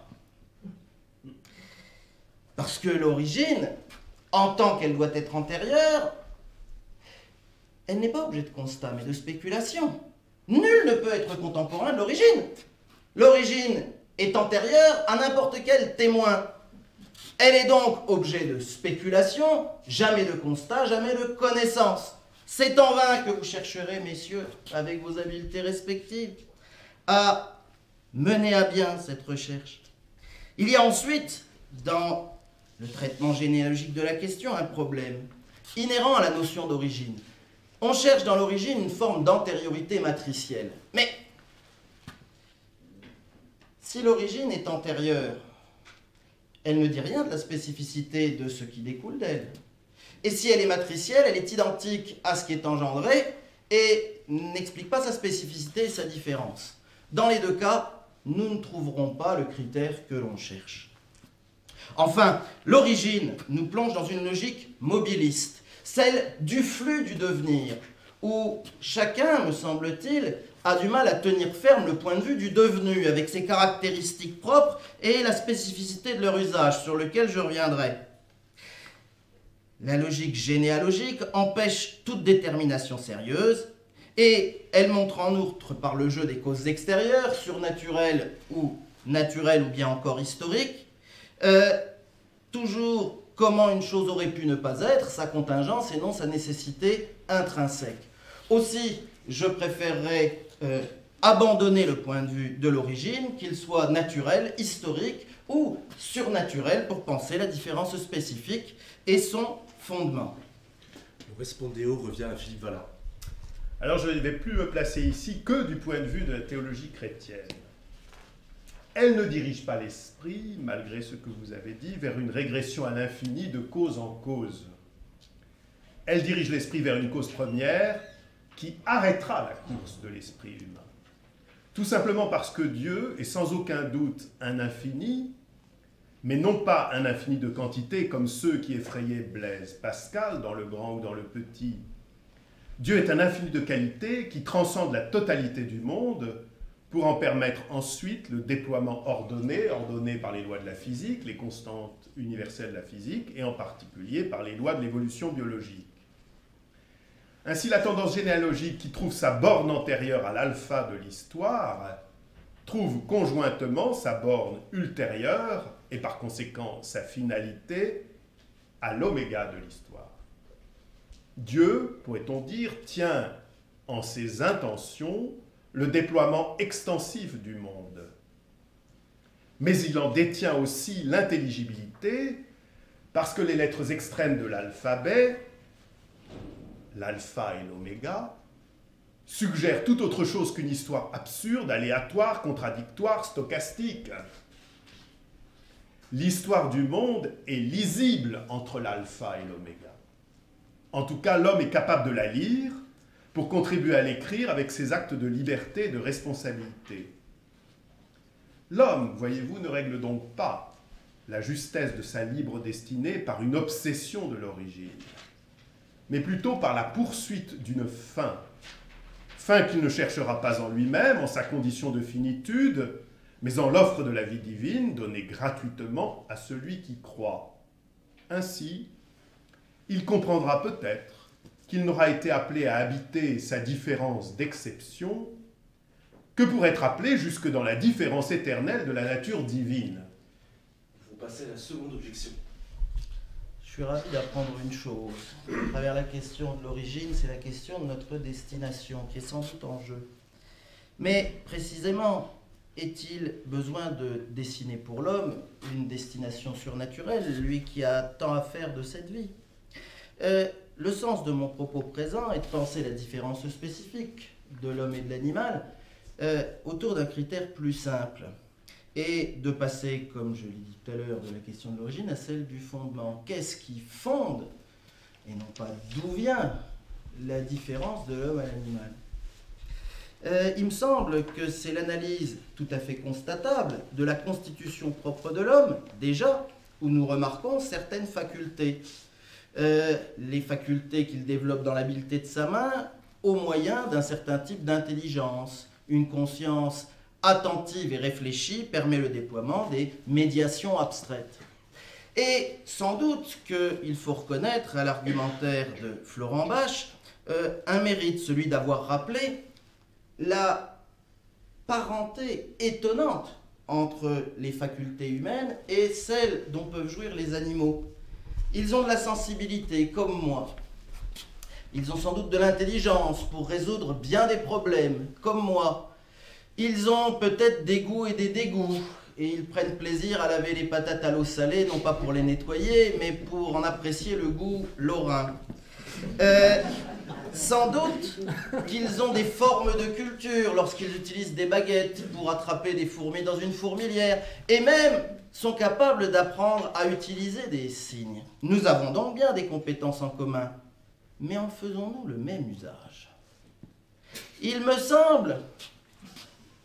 Parce que l'origine, en tant qu'elle doit être antérieure, elle n'est pas objet de constat, mais de spéculation. Nul ne peut être contemporain de l'origine. L'origine est antérieure à n'importe quel témoin. Elle est donc objet de spéculation, jamais de constat, jamais de connaissance. C'est en vain que vous chercherez, messieurs, avec vos habiletés respectives, à mener à bien cette recherche. Il y a ensuite, dans le traitement généalogique de la question, un problème inhérent à la notion d'origine. On cherche dans l'origine une forme d'antériorité matricielle. Mais si l'origine est antérieure, elle ne dit rien de la spécificité de ce qui découle d'elle. Et si elle est matricielle, elle est identique à ce qui est engendré et n'explique pas sa spécificité et sa différence. Dans les deux cas, nous ne trouverons pas le critère que l'on cherche. Enfin, l'origine nous plonge dans une logique mobiliste, celle du flux du devenir, où chacun, me semble-t-il, a du mal à tenir ferme le point de vue du devenu, avec ses caractéristiques propres et la spécificité de leur usage, sur lequel je reviendrai. La logique généalogique empêche toute détermination sérieuse, et elle montre en outre, par le jeu des causes extérieures, surnaturelles ou naturelles ou bien encore historiques, euh, toujours comment une chose aurait pu ne pas être, sa contingence et non sa nécessité intrinsèque. Aussi, je préférerais euh, abandonner le point de vue de l'origine, qu'il soit naturel, historique ou surnaturel, pour penser la différence spécifique et son fondement. Le respondéo revient à Philippe Valin. Alors je ne vais plus me placer ici que du point de vue de la théologie chrétienne. Elle ne dirige pas l'esprit, malgré ce que vous avez dit, vers une régression à l'infini de cause en cause. Elle dirige l'esprit vers une cause première qui arrêtera la course de l'esprit humain. Tout simplement parce que Dieu est sans aucun doute un infini, mais non pas un infini de quantité comme ceux qui effrayaient Blaise Pascal dans Le Grand ou dans Le Petit. Dieu est un infini de qualité qui transcende la totalité du monde pour en permettre ensuite le déploiement ordonné, ordonné par les lois de la physique, les constantes universelles de la physique, et en particulier par les lois de l'évolution biologique. Ainsi, la tendance généalogique qui trouve sa borne antérieure à l'alpha de l'histoire trouve conjointement sa borne ultérieure, et par conséquent sa finalité, à l'oméga de l'histoire. Dieu, pourrait-on dire, tient en ses intentions le déploiement extensif du monde. Mais il en détient aussi l'intelligibilité parce que les lettres extrêmes de l'alphabet, l'alpha et l'oméga, suggèrent tout autre chose qu'une histoire absurde, aléatoire, contradictoire, stochastique. L'histoire du monde est lisible entre l'alpha et l'oméga. En tout cas, l'homme est capable de la lire pour contribuer à l'écrire avec ses actes de liberté et de responsabilité. L'homme, voyez-vous, ne règle donc pas la justesse de sa libre destinée par une obsession de l'origine, mais plutôt par la poursuite d'une fin, fin qu'il ne cherchera pas en lui-même, en sa condition de finitude, mais en l'offre de la vie divine donnée gratuitement à celui qui croit. Ainsi, il comprendra peut-être qu'il n'aura été appelé à habiter sa différence d'exception que pour être appelé jusque dans la différence éternelle de la nature divine. Vous passez à la seconde objection. Je suis ravi d'apprendre une chose. À travers la question de l'origine, c'est la question de notre destination qui est sans doute en jeu. Mais précisément, est-il besoin de dessiner pour l'homme une destination surnaturelle, lui qui a tant à faire de cette vie ? euh, Le sens de mon propos présent est de penser la différence spécifique de l'homme et de l'animal euh, autour d'un critère plus simple et de passer, comme je l'ai dit tout à l'heure, de la question de l'origine à celle du fondement. Qu'est-ce qui fonde, et non pas d'où vient, la différence de l'homme à l'animal ? Euh, il me semble que c'est l'analyse tout à fait constatable de la constitution propre de l'homme, déjà, où nous remarquons certaines facultés. Euh, les facultés qu'il développe dans l'habileté de sa main, au moyen d'un certain type d'intelligence. Une conscience attentive et réfléchie permet le déploiement des médiations abstraites. Et sans doute qu'il faut reconnaître à l'argumentaire de Florent Bach euh, un mérite, celui d'avoir rappelé la parenté étonnante entre les facultés humaines et celles dont peuvent jouir les animaux. Ils ont de la sensibilité, comme moi. Ils ont sans doute de l'intelligence pour résoudre bien des problèmes, comme moi. Ils ont peut-être des goûts et des dégoûts, et ils prennent plaisir à laver les patates à l'eau salée, non pas pour les nettoyer, mais pour en apprécier le goût lorrain. Euh, sans doute qu'ils ont des formes de culture lorsqu'ils utilisent des baguettes pour attraper des fourmis dans une fourmilière, et même sont capables d'apprendre à utiliser des signes. Nous avons donc bien des compétences en commun, mais en faisons-nous le même usage ? Il me semble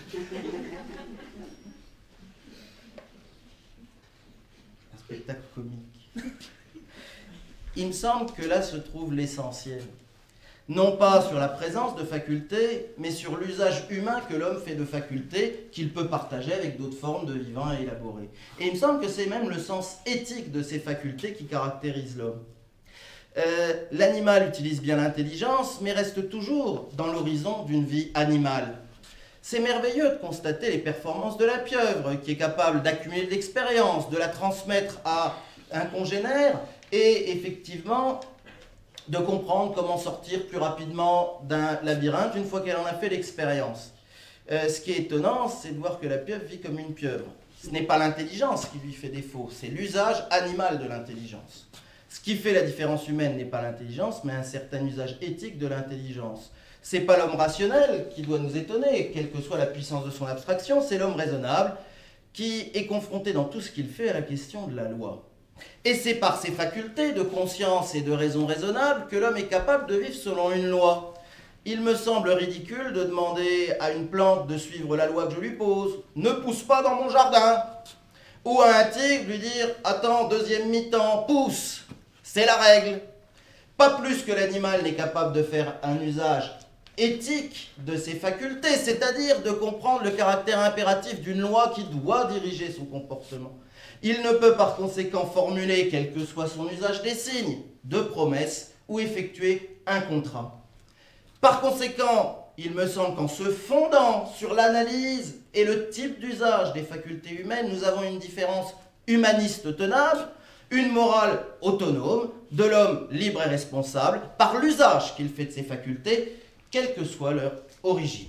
Un spectacle comique. Il me semble que là se trouve l'essentiel. Non pas sur la présence de facultés, mais sur l'usage humain que l'homme fait de facultés qu'il peut partager avec d'autres formes de vivants à élaborer. Et il me semble que c'est même le sens éthique de ces facultés qui caractérise l'homme. Euh, L'animal utilise bien l'intelligence, mais reste toujours dans l'horizon d'une vie animale. C'est merveilleux de constater les performances de la pieuvre, qui est capable d'accumuler de l'expérience, de la transmettre à un congénère, et effectivement de comprendre comment sortir plus rapidement d'un labyrinthe une fois qu'elle en a fait l'expérience. Euh, ce qui est étonnant, c'est de voir que la pieuvre vit comme une pieuvre. Ce n'est pas l'intelligence qui lui fait défaut, c'est l'usage animal de l'intelligence. Ce qui fait la différence humaine n'est pas l'intelligence, mais un certain usage éthique de l'intelligence. C'est pas l'homme rationnel qui doit nous étonner, quelle que soit la puissance de son abstraction, c'est l'homme raisonnable qui est confronté dans tout ce qu'il fait à la question de la loi. Et c'est par ses facultés de conscience et de raison raisonnable que l'homme est capable de vivre selon une loi. Il me semble ridicule de demander à une plante de suivre la loi que je lui pose. Ne pousse pas dans mon jardin. Ou à un tigre lui dire « Attends, deuxième mi-temps, pousse !» C'est la règle. Pas plus que l'animal n'est capable de faire un usage éthique de ses facultés, c'est-à-dire de comprendre le caractère impératif d'une loi qui doit diriger son comportement. Il ne peut par conséquent formuler, quel que soit son usage des signes, de promesses ou effectuer un contrat. Par conséquent, il me semble qu'en se fondant sur l'analyse et le type d'usage des facultés humaines, nous avons une différence humaniste tenable, une morale autonome de l'homme libre et responsable par l'usage qu'il fait de ses facultés, quelle que soit leur origine.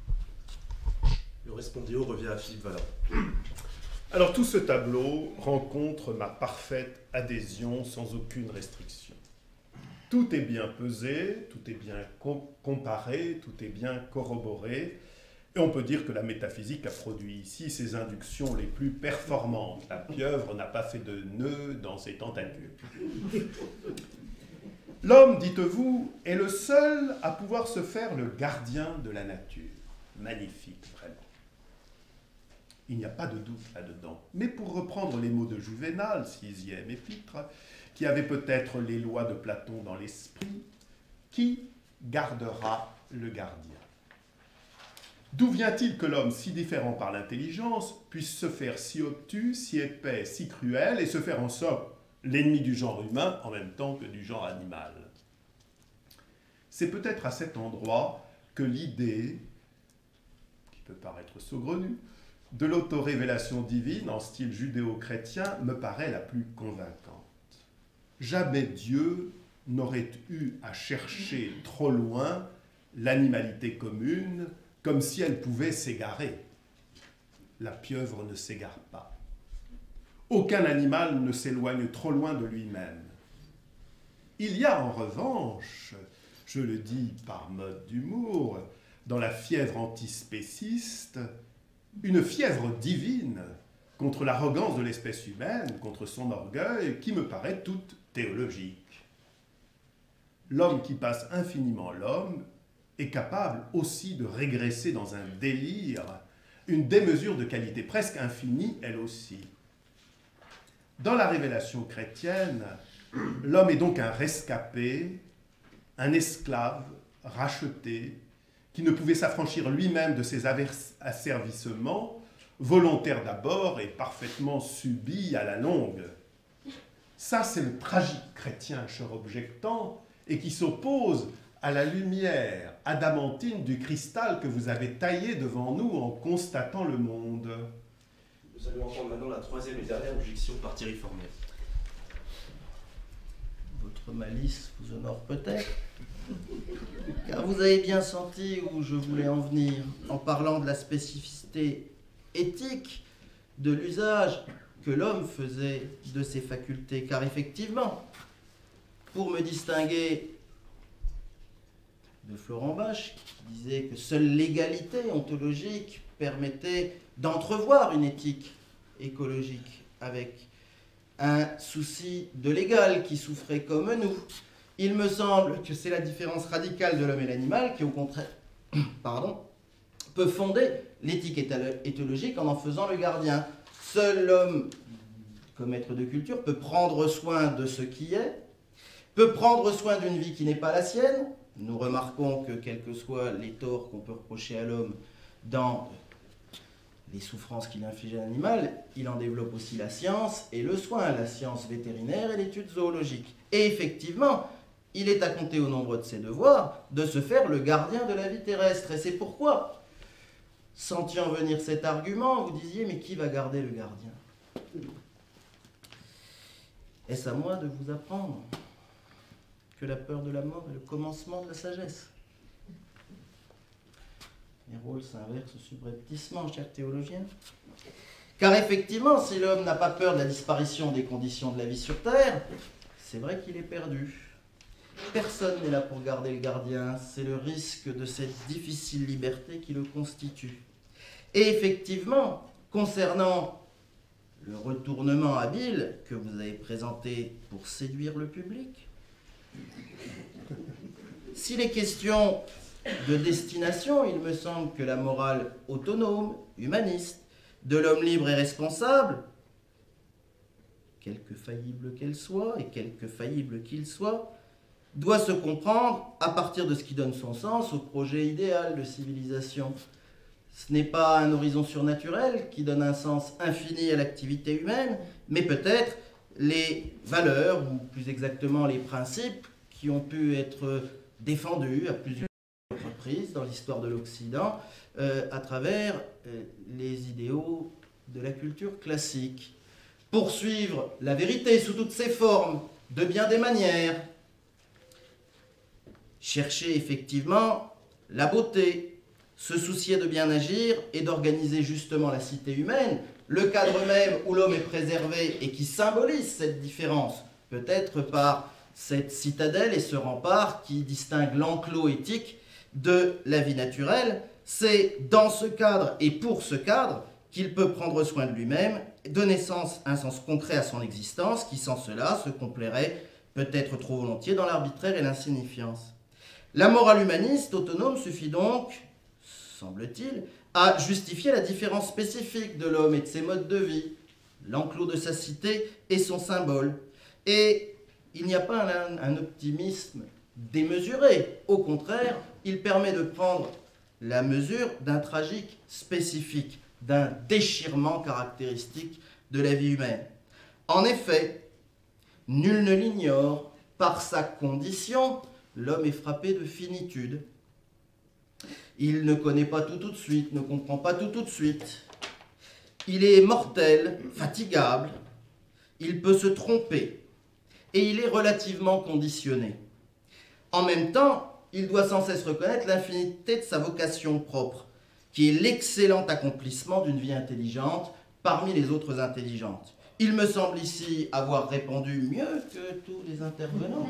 Le respondéo revient à Philippe Valin. Alors tout ce tableau rencontre ma parfaite adhésion sans aucune restriction. Tout est bien pesé, tout est bien co- comparé, tout est bien corroboré, et on peut dire que la métaphysique a produit ici ses inductions les plus performantes. La pieuvre n'a pas fait de nœud dans ses tentacules. L'homme, dites-vous, est le seul à pouvoir se faire le gardien de la nature. Magnifique, vraiment. Il n'y a pas de doute là-dedans. Mais pour reprendre les mots de Juvénal, sixième épître, qui avait peut-être les lois de Platon dans l'esprit, qui gardera le gardien? D'où vient-il que l'homme, si différent par l'intelligence, puisse se faire si obtus, si épais, si cruel, et se faire en somme l'ennemi du genre humain en même temps que du genre animal? C'est peut-être à cet endroit que l'idée, qui peut paraître saugrenue, de l'autorévélation divine en style judéo-chrétien me paraît la plus convaincante. Jamais Dieu n'aurait eu à chercher trop loin l'animalité commune, comme si elle pouvait s'égarer. La pieuvre ne s'égare pas. Aucun animal ne s'éloigne trop loin de lui-même. Il y a en revanche, je le dis par mode d'humour, dans la fièvre antispéciste, une fièvre divine contre l'arrogance de l'espèce humaine, contre son orgueil, qui me paraît toute théologique. L'homme qui passe infiniment l'homme est capable aussi de régresser dans un délire, une démesure de qualité presque infinie, elle aussi. Dans la révélation chrétienne, l'homme est donc un rescapé, un esclave racheté, qui ne pouvait s'affranchir lui-même de ses asservissements, volontaires d'abord et parfaitement subis à la longue. Ça, c'est le tragique chrétien, cher objectant, et qui s'oppose à la lumière adamantine du cristal que vous avez taillé devant nous en constatant le monde. Nous allons entendre maintenant la troisième et dernière objection par Thierry Fornet. Votre malice vous honore peut-être, car vous avez bien senti où je voulais en venir en parlant de la spécificité éthique de l'usage que l'homme faisait de ses facultés, car effectivement, pour me distinguer de Florent Bache, qui disait que seule l'égalité ontologique permettait d'entrevoir une éthique écologique avec un souci de l'égal qui souffrait comme nous. Il me semble que c'est la différence radicale de l'homme et l'animal qui, au contraire, pardon, peut fonder l'éthique éthologique en en faisant le gardien. Seul l'homme, comme être de culture, peut prendre soin de ce qui est, peut prendre soin d'une vie qui n'est pas la sienne. Nous remarquons que, quels que soient les torts qu'on peut reprocher à l'homme dans les souffrances qu'il inflige à l'animal, il en développe aussi la science et le soin, la science vétérinaire et l'étude zoologique. Et effectivement, il est à compter au nombre de ses devoirs de se faire le gardien de la vie terrestre. Et c'est pourquoi, sentant venir cet argument, vous disiez, mais qui va garder le gardien? Est-ce à moi de vous apprendre que la peur de la mort est le commencement de la sagesse? Les rôles s'inversent subrepticement, chers théologiens. Car effectivement, si l'homme n'a pas peur de la disparition des conditions de la vie sur Terre, c'est vrai qu'il est perdu. Personne n'est là pour garder le gardien, c'est le risque de cette difficile liberté qui le constitue. Et effectivement, concernant le retournement habile que vous avez présenté pour séduire le public, s'il est question de destination, il me semble que la morale autonome, humaniste, de l'homme libre et responsable, quelque faillible qu'elle soit et quelque faillible qu'il soit, doit se comprendre à partir de ce qui donne son sens au projet idéal de civilisation. Ce n'est pas un horizon surnaturel qui donne un sens infini à l'activité humaine, mais peut-être les valeurs, ou plus exactement les principes, qui ont pu être défendus à plusieurs reprises dans l'histoire de l'Occident euh, à travers euh, les idéaux de la culture classique. Poursuivre la vérité sous toutes ses formes, de bien des manières. Chercher effectivement la beauté, se soucier de bien agir et d'organiser justement la cité humaine, le cadre même où l'homme est préservé et qui symbolise cette différence, peut-être par cette citadelle et ce rempart qui distingue l'enclos éthique de la vie naturelle. C'est dans ce cadre et pour ce cadre qu'il peut prendre soin de lui-même, donner sens, un sens concret à son existence, qui sans cela se complairait peut-être trop volontiers dans l'arbitraire et l'insignifiance. La morale humaniste autonome suffit donc, semble-t-il, à justifier la différence spécifique de l'homme et de ses modes de vie, l'enclos de sa cité et son symbole. Et il n'y a pas un, un optimisme démesuré. Au contraire, il permet de prendre la mesure d'un tragique spécifique, d'un déchirement caractéristique de la vie humaine. En effet, nul ne l'ignore, par sa condition, l'homme est frappé de finitude. Il ne connaît pas tout tout de suite, ne comprend pas tout tout de suite. Il est mortel, fatigable, il peut se tromper, et il est relativement conditionné. En même temps, il doit sans cesse reconnaître l'infinité de sa vocation propre, qui est l'excellent accomplissement d'une vie intelligente parmi les autres intelligentes. Il me semble ici avoir répondu mieux que tous les intervenants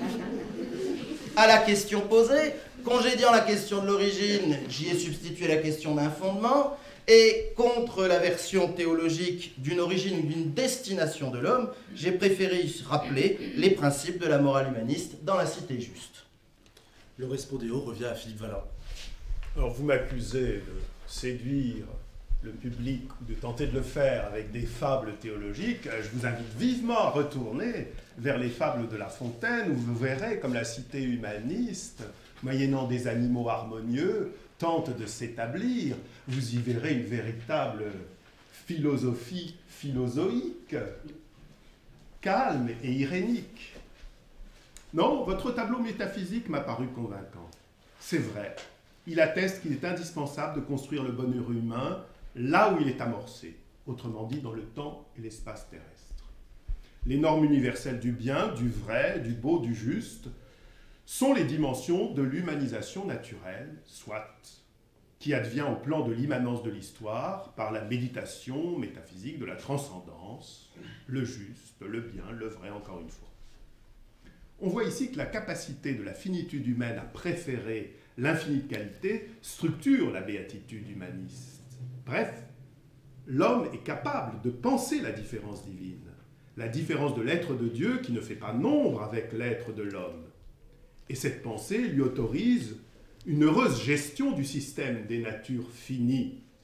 à la question posée. Congédiant la question de l'origine, j'y ai substitué la question d'un fondement, et contre la version théologique d'une origine ou d'une destination de l'homme, j'ai préféré rappeler les principes de la morale humaniste dans La Cité Juste. Le respondéo revient à Philippe Valin. Alors vous m'accusez de séduire le public, de tenter de le faire avec des fables théologiques. Je vous invite vivement à retourner vers les fables de La Fontaine, où vous verrez comme la cité humaniste, moyennant des animaux harmonieux, tente de s'établir. Vous y verrez une véritable philosophie philosophique, calme et irénique. Non, votre tableau métaphysique m'a paru convaincant. C'est vrai, il atteste qu'il est indispensable de construire le bonheur humain là où il est amorcé, autrement dit dans le temps et l'espace terrestre. Les normes universelles du bien, du vrai, du beau, du juste, sont les dimensions de l'humanisation naturelle, soit, qui advient au plan de l'immanence de l'histoire par la méditation métaphysique de la transcendance, le juste, le bien, le vrai, encore une fois. On voit ici que la capacité de la finitude humaine à préférer l'infinie de qualité structure la béatitude humaniste. Bref, l'homme est capable de penser la différence divine, la différence de l'être de Dieu qui ne fait pas nombre avec l'être de l'homme. Et cette pensée lui autorise une heureuse gestion du système des natures finies,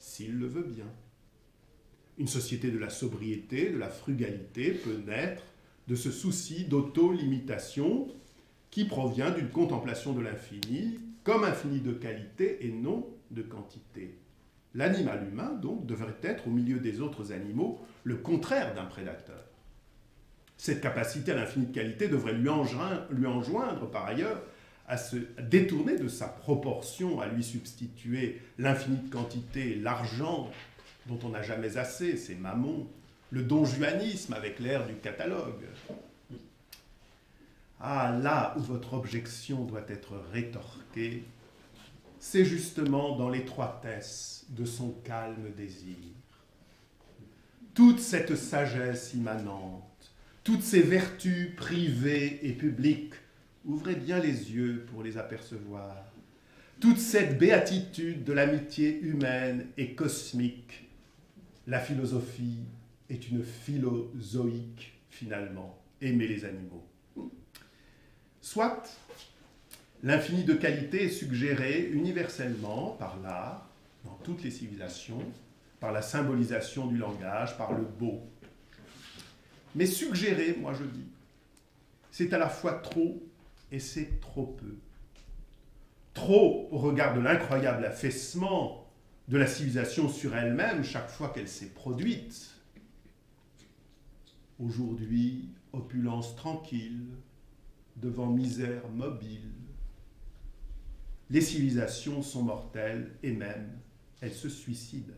s'il le veut bien. Une société de la sobriété, de la frugalité peut naître de ce souci d'auto-limitation qui provient d'une contemplation de l'infini comme infini de qualité et non de quantité. L'animal humain, donc, devrait être, au milieu des autres animaux, le contraire d'un prédateur. Cette capacité à l'infini de qualité devrait lui enjoindre, lui enjoindre, par ailleurs, à se détourner de sa proportion, à lui substituer l'infini de quantité, l'argent dont on n'a jamais assez, c'est Mammon, le donjuanisme avec l'ère du catalogue. Ah, là où votre objection doit être rétorquée, c'est justement dans l'étroitesse de son calme désir. Toute cette sagesse immanente, toutes ces vertus privées et publiques, ouvrez bien les yeux pour les apercevoir. Toute cette béatitude de l'amitié humaine et cosmique, la philosophie est une philozoïque, finalement, aimer les animaux. Soit, l'infini de qualité est suggéré universellement par l'art, dans toutes les civilisations, par la symbolisation du langage, par le beau. Mais suggérer, moi je dis, c'est à la fois trop et c'est trop peu. Trop au regard de l'incroyable affaissement de la civilisation sur elle-même chaque fois qu'elle s'est produite. Aujourd'hui, opulence tranquille, devant misère mobile. Les civilisations sont mortelles et même elles se suicident.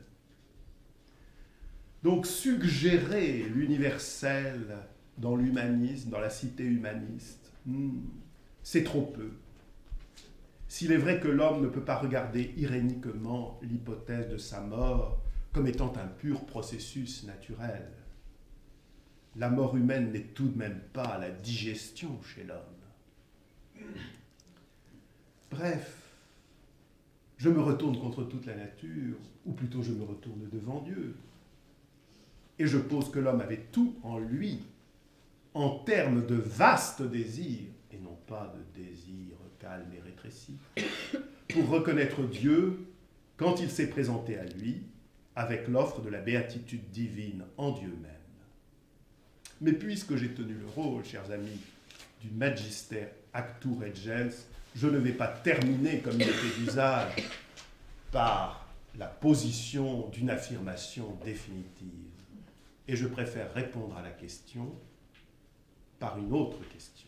Donc suggérer l'universel dans l'humanisme, dans la cité humaniste, hmm, c'est trop peu. S'il est vrai que l'homme ne peut pas regarder iréniquement l'hypothèse de sa mort comme étant un pur processus naturel, la mort humaine n'est tout de même pas la digestion chez l'homme. Bref, je me retourne contre toute la nature, ou plutôt je me retourne devant Dieu, et je pose que l'homme avait tout en lui, en termes de vastes désirs, et non pas de désirs calmes et rétrécis, pour reconnaître Dieu quand il s'est présenté à lui, avec l'offre de la béatitude divine en Dieu même. Mais puisque j'ai tenu le rôle, chers amis, du Magister Actu Regens, je ne vais pas terminer, comme il était d'usage, par la position d'une affirmation définitive. Et je préfère répondre à la question par une autre question.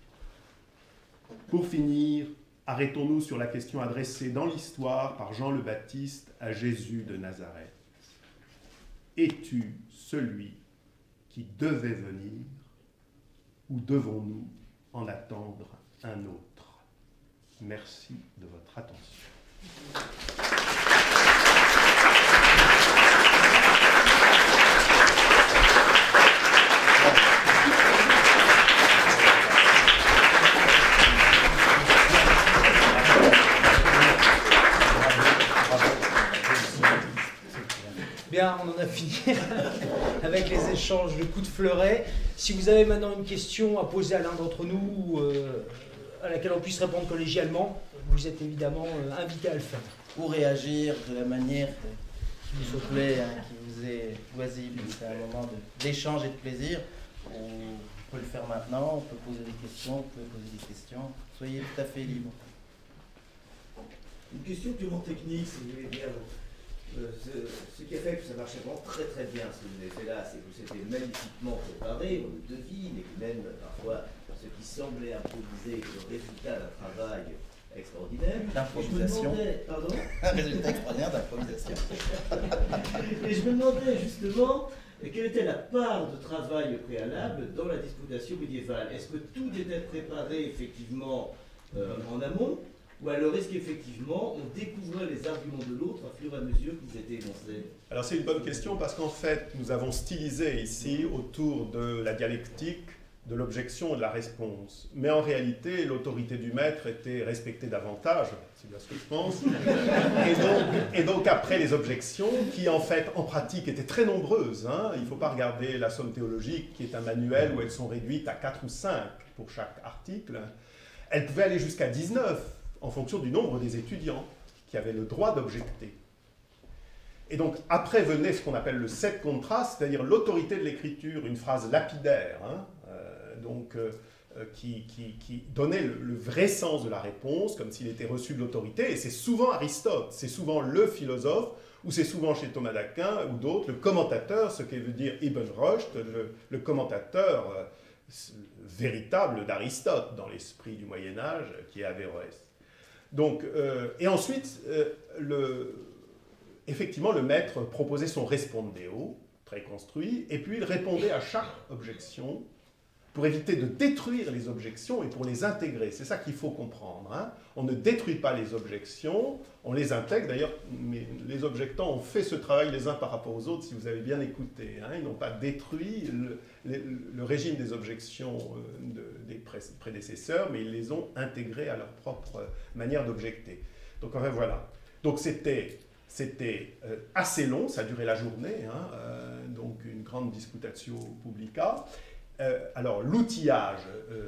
Pour finir, arrêtons-nous sur la question adressée dans l'histoire par Jean le Baptiste à Jésus de Nazareth. Es-tu celui qui devait venir, ou devons-nous en attendre un autre? Merci de votre attention. Bien, on en a fini avec les échanges de coups de fleuret. Si vous avez maintenant une question à poser à l'un d'entre nous, euh, à laquelle on puisse répondre collégialement, vous êtes évidemment euh, invité à le faire. Ou réagir de la manière qui vous plaît, hein, qui vous est loisible. C'est un moment d'échange et de plaisir. On peut le faire maintenant, on peut poser des questions, vous pouvez poser des questions. Soyez tout à fait libre. Une question purement technique, si vous voulez bien. Euh, ce, ce qui a fait que ça marchait vraiment très très bien ce que vous avez fait là, c'est que vous étiez magnifiquement préparé, on le devine, et que même parfois ce qui semblait improvisé est le résultat d'un travail extraordinaire. D'improvisation. Pardon ? Un résultat extraordinaire d'improvisation. Et je me demandais justement quelle était la part de travail préalable dans la disputation médiévale. Est-ce que tout était préparé effectivement euh, en amont ? Ou alors est-ce qu'effectivement on découvrait les arguments de l'autre au fur et à mesure qu'ils étaient énoncés? Alors c'est une bonne question parce qu'en fait nous avons stylisé ici autour de la dialectique, de l'objection et de la réponse. Mais en réalité l'autorité du maître était respectée davantage, c'est bien ce que je pense. Et donc, et donc après les objections qui en fait en pratique étaient très nombreuses, hein, il ne faut pas regarder la somme théologique qui est un manuel où elles sont réduites à quatre ou cinq pour chaque article, elles pouvaient aller jusqu'à dix-neuf. En fonction du nombre des étudiants qui avaient le droit d'objecter. Et donc, après venait ce qu'on appelle le set contra, c'est-à-dire l'autorité de l'écriture, une phrase lapidaire, hein, euh, donc, euh, qui, qui, qui donnait le, le vrai sens de la réponse, comme s'il était reçu de l'autorité. Et c'est souvent Aristote, c'est souvent le philosophe, ou c'est souvent chez Thomas d'Aquin ou d'autres, le commentateur, ce que veut dire Ibn Rushd, le, le commentateur euh, véritable d'Aristote dans l'esprit du Moyen-Âge, qui est Averroès. Donc, euh, et ensuite, euh, le... effectivement, le maître proposait son respondeo, très construit, et puis il répondait à chaque objection pour éviter de détruire les objections et pour les intégrer. C'est ça qu'il faut comprendre. Hein. On ne détruit pas les objections, on les intègre. D'ailleurs, les objectants ont fait ce travail les uns par rapport aux autres, si vous avez bien écouté. Hein. Ils n'ont pas détruit le, le, le régime des objections de, des prédécesseurs, mais ils les ont intégrés à leur propre manière d'objecter. Donc, enfin, voilà. Donc, c'était... C'était euh, assez long, ça a duré la journée, hein, euh, donc une grande disputatio publica. Euh, alors, l'outillage euh,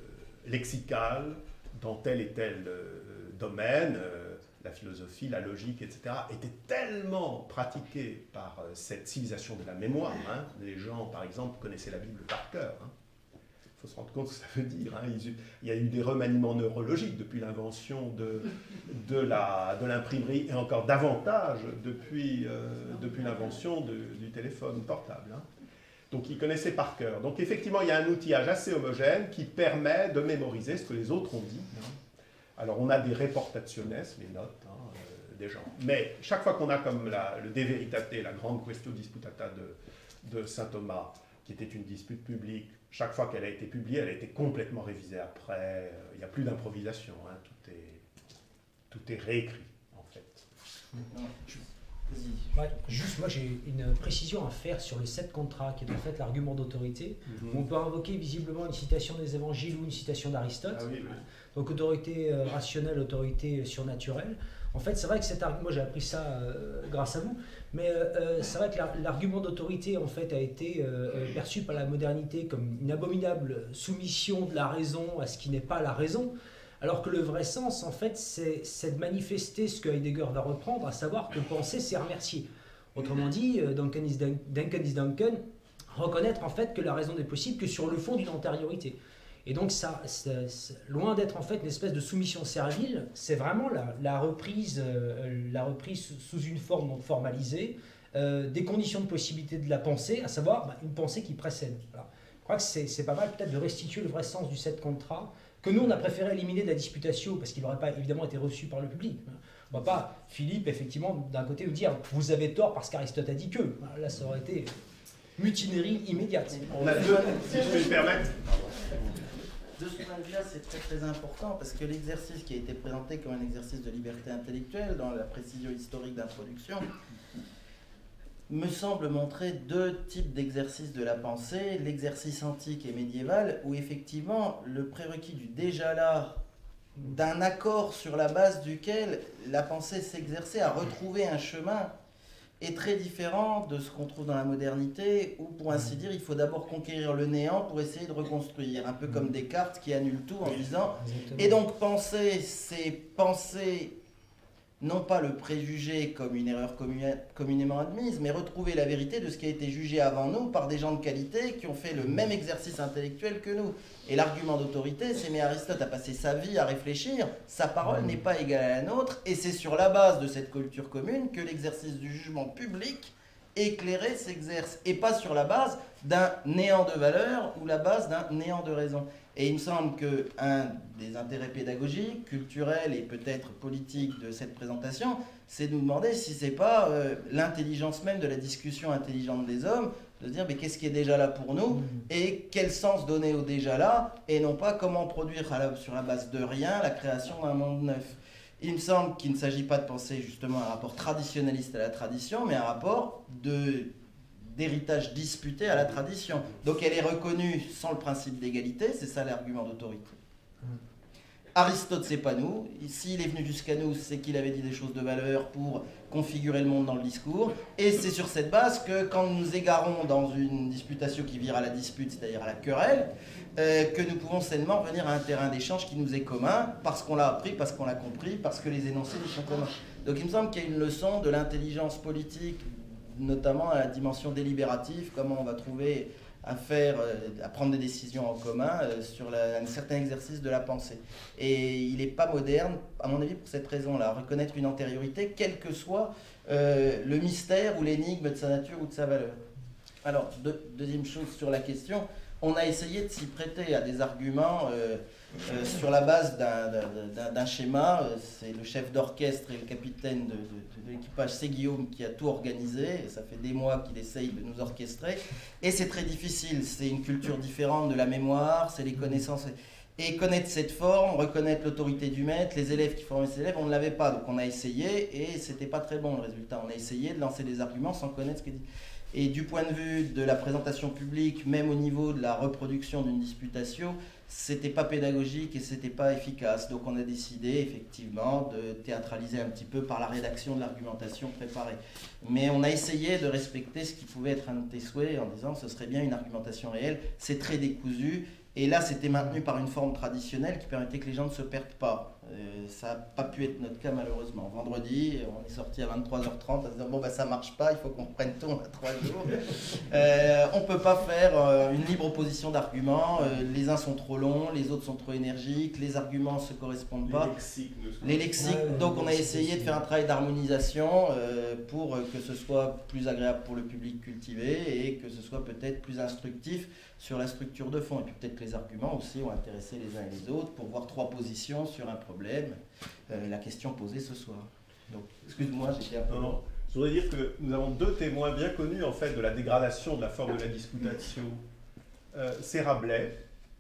lexical dans tel et tel euh, domaine, euh, la philosophie, la logique, et cetera, était tellement pratiqué par euh, cette civilisation de la mémoire. Hein. Les gens, par exemple, connaissaient la Bible par cœur. Hein. Il faut se rendre compte ce que ça veut dire. Hein. Il y a eu des remaniements neurologiques depuis l'invention de, de, la, de l'imprimerie et encore davantage depuis, euh, depuis l'invention de, du téléphone portable. Hein. Donc ils connaissaient par cœur. Donc effectivement, il y a un outillage assez homogène qui permet de mémoriser ce que les autres ont dit. Hein. Alors on a des reportationes, les notes hein, euh, des gens. Mais chaque fois qu'on a comme la, le De Veritate, la grande Quaestio Disputata de, de saint Thomas, qui était une dispute publique, chaque fois qu'elle a été publiée, elle a été complètement révisée après. Il n'y a plus d'improvisation, hein. tout, est, tout est réécrit, en fait. Ouais, juste, moi j'ai une précision à faire sur le sept contra, qui est en fait l'argument d'autorité. Mm-hmm. On peut invoquer visiblement une citation des évangiles ou une citation d'Aristote. Ah, oui, oui. Donc autorité euh, rationnelle, autorité surnaturelle. En fait, c'est vrai que cet argument, moi j'ai appris ça euh, grâce à vous, mais euh, c'est vrai que l'argument d'autorité en fait a été euh, perçu par la modernité comme une abominable soumission de la raison à ce qui n'est pas la raison, alors que le vrai sens en fait c'est de manifester ce que Heidegger va reprendre, à savoir que penser c'est remercier. Autrement dit, Duncan is Duncan, is Duncan, reconnaître en fait que la raison n'est possible que sur le fond d'une antériorité. Et donc, ça, ça, ça, loin d'être en fait une espèce de soumission servile, c'est vraiment la, la, reprise, euh, la reprise sous une forme donc formalisée euh, des conditions de possibilité de la pensée, à savoir bah, une pensée qui précède. Voilà. Je crois que c'est pas mal peut-être de restituer le vrai sens du sept contra, que nous on a préféré éliminer de la disputatio parce qu'il n'aurait pas évidemment été reçu par le public. On ne va pas, Philippe, effectivement, d'un côté nous dire vous avez tort parce qu'Aristote a dit que. Là, ça aurait été mutinerie immédiate. On a deux, si je peux me permettre. De ce point de vue-là, c'est très très important parce que l'exercice qui a été présenté comme un exercice de liberté intellectuelle dans la précision historique d'introduction me semble montrer deux types d'exercices de la pensée, l'exercice antique et médiéval, où effectivement le prérequis du déjà là, d'un accord sur la base duquel la pensée s'exerçait à retrouver un chemin, est très différent de ce qu'on trouve dans la modernité, où pour ainsi dire, il faut d'abord conquérir le néant pour essayer de reconstruire, un peu comme Descartes qui annule tout en disant « et donc penser, c'est penser non pas le préjugé comme une erreur communément admise, mais retrouver la vérité de ce qui a été jugé avant nous par des gens de qualité qui ont fait le même exercice intellectuel que nous. » Et l'argument d'autorité, c'est mais Aristote a passé sa vie à réfléchir, sa parole n'est pas égale à la nôtre, et c'est sur la base de cette culture commune que l'exercice du jugement public éclairé s'exerce, et pas sur la base d'un néant de valeur ou la base d'un néant de raison. Et il me semble qu'un des intérêts pédagogiques, culturels et peut-être politiques de cette présentation, c'est de nous demander si ce n'est pas euh, l'intelligence même de la discussion intelligente des hommes, de se dire mais qu'est-ce qui est déjà là pour nous et quel sens donner au déjà là, et non pas comment produire à la, sur la base de rien la création d'un monde neuf. Il me semble qu'il ne s'agit pas de penser justement un rapport traditionnaliste à la tradition, mais un rapport de... d'héritage disputé à la tradition. Donc elle est reconnue sans le principe d'égalité, c'est ça l'argument d'autorité. Aristote, c'est pas nous. S'il est venu jusqu'à nous, c'est qu'il avait dit des choses de valeur pour configurer le monde dans le discours. Et c'est sur cette base que quand nous nous égarons dans une disputation qui vire à la dispute, c'est-à-dire à la querelle, euh, que nous pouvons sainement venir à un terrain d'échange qui nous est commun, parce qu'on l'a appris, parce qu'on l'a compris, parce que les énoncés nous sont communs. Donc il me semble qu'il y a une leçon de l'intelligence politique, notamment à la dimension délibérative, comment on va trouver à faire, à prendre des décisions en commun sur la, un certain exercice de la pensée. Et il n'est pas moderne, à mon avis, pour cette raison-là, reconnaître une antériorité, quel que soit euh, le mystère ou l'énigme de sa nature ou de sa valeur. Alors, de, deuxième chose sur la question, on a essayé de s'y prêter à des arguments euh, euh, sur la base d'un schéma. C'est le chef d'orchestre et le capitaine de, de, de l'équipage, c'est Guillaume, qui a tout organisé. Et ça fait des mois qu'il essaye de nous orchestrer. Et c'est très difficile. C'est une culture différente de la mémoire, c'est les connaissances. Et connaître cette forme, reconnaître l'autorité du maître, les élèves qui formaient ces élèves, on ne l'avait pas. Donc on a essayé et c'était pas très bon le résultat. On a essayé de lancer des arguments sans connaître ce que dit. Et du point de vue de la présentation publique, même au niveau de la reproduction d'une disputation, c'était pas pédagogique et c'était pas efficace. Donc on a décidé effectivement de théâtraliser un petit peu par la rédaction de l'argumentation préparée. Mais on a essayé de respecter ce qui pouvait être un de tes souhaits en disant que ce serait bien une argumentation réelle. C'est très décousu. Et là, c'était maintenu par une forme traditionnelle qui permettait que les gens ne se perdent pas. Euh, ça n'a pas pu être notre cas malheureusement. Vendredi, on est sorti à vingt-trois heures trente en disant bon bah ça marche pas, il faut qu'on reprenne tout, on a trois jours. Euh, on ne peut pas faire euh, une libre opposition d'arguments. Euh, les uns sont trop longs, les autres sont trop énergiques, les arguments ne se correspondent pas. Les lexiques. Les lexiques. Ouais, donc on a c'est essayé de possible. faire un travail d'harmonisation euh, pour que ce soit plus agréable pour le public cultivé et que ce soit peut-être plus instructif sur la structure de fond. Et puis peut-être que les arguments aussi ont intéressé les uns et les autres pour voir trois positions sur un problème, euh, la question posée ce soir. Donc, excuse-moi, j'étais un peu... Non, non. Je voudrais dire que nous avons deux témoins bien connus en fait de la dégradation de la forme de la disputatio. Euh, c'est Rabelais.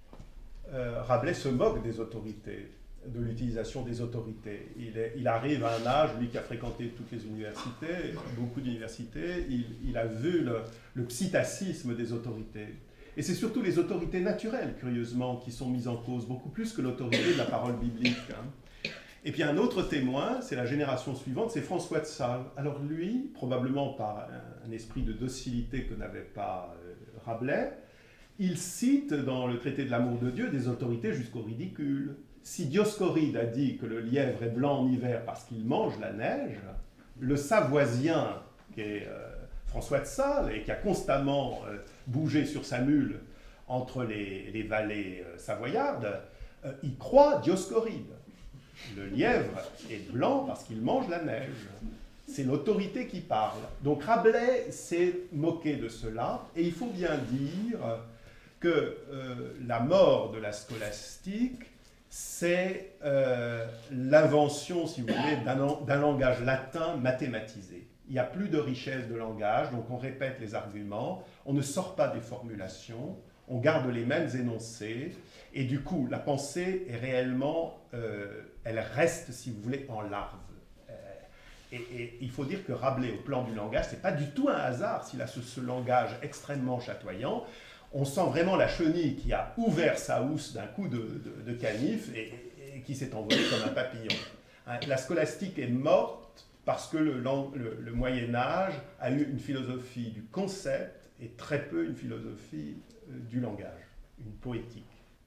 Euh, Rabelais se moque des autorités, de l'utilisation des autorités. Il, est, il arrive à un âge, lui qui a fréquenté toutes les universités, beaucoup d'universités, il, il a vu le, le psittacisme des autorités. Et c'est surtout les autorités naturelles, curieusement, qui sont mises en cause, beaucoup plus que l'autorité de la parole biblique. Hein. Et puis un autre témoin, c'est la génération suivante, c'est François de Sales. Alors lui, probablement par un, un esprit de docilité que n'avait pas euh, Rabelais, il cite dans le traité de l'amour de Dieu des autorités jusqu'au ridicule. Si Dioscoride a dit que le lièvre est blanc en hiver parce qu'il mange la neige, le Savoisien, qui est euh, François de Sales, et qui a constamment euh, bougé sur sa mule entre les, les vallées euh, savoyardes, euh, il croit Dioscoride. Le lièvre est blanc parce qu'il mange la neige. C'est l'autorité qui parle. Donc Rabelais s'est moqué de cela, et il faut bien dire que euh, la mort de la scolastique, c'est euh, l'invention, si vous voulez, d'un langage latin mathématisé. Il n'y a plus de richesse de langage, donc on répète les arguments, on ne sort pas des formulations, on garde les mêmes énoncés, et du coup, la pensée est réellement, euh, elle reste, si vous voulez, en larve. Euh, et, et il faut dire que Rabelais, au plan du langage, ce n'est pas du tout un hasard s'il a ce, ce langage extrêmement chatoyant. On sent vraiment la chenille qui a ouvert sa housse d'un coup de, de, de canif et, et, et qui s'est envolée comme un papillon. Hein, la scolastique est morte parce que le, le, le Moyen-Âge a eu une philosophie du concept et très peu une philosophie euh, du langage, une poétique.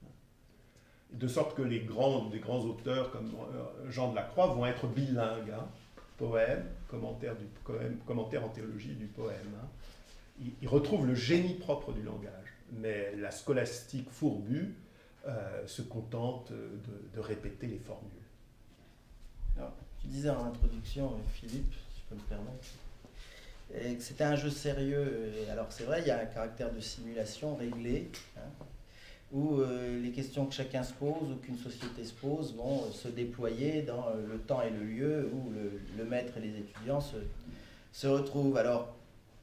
De sorte que les grands, des grands auteurs comme euh, Jean de la Croix vont être bilingues. Hein, poème, commentaire, du, poème, commentaire en théologie du poème. Hein. Ils, ils retrouvent le génie propre du langage. Mais la scolastique fourbue euh, se contente de, de répéter les formules. Alors, tu disais en introduction, Philippe, si je peux me permettre, et que c'était un jeu sérieux. Et alors c'est vrai, il y a un caractère de simulation réglé, hein, où euh, les questions que chacun se pose ou qu'une société se pose vont euh, se déployer dans euh, le temps et le lieu où le, le maître et les étudiants se, se retrouvent. Alors,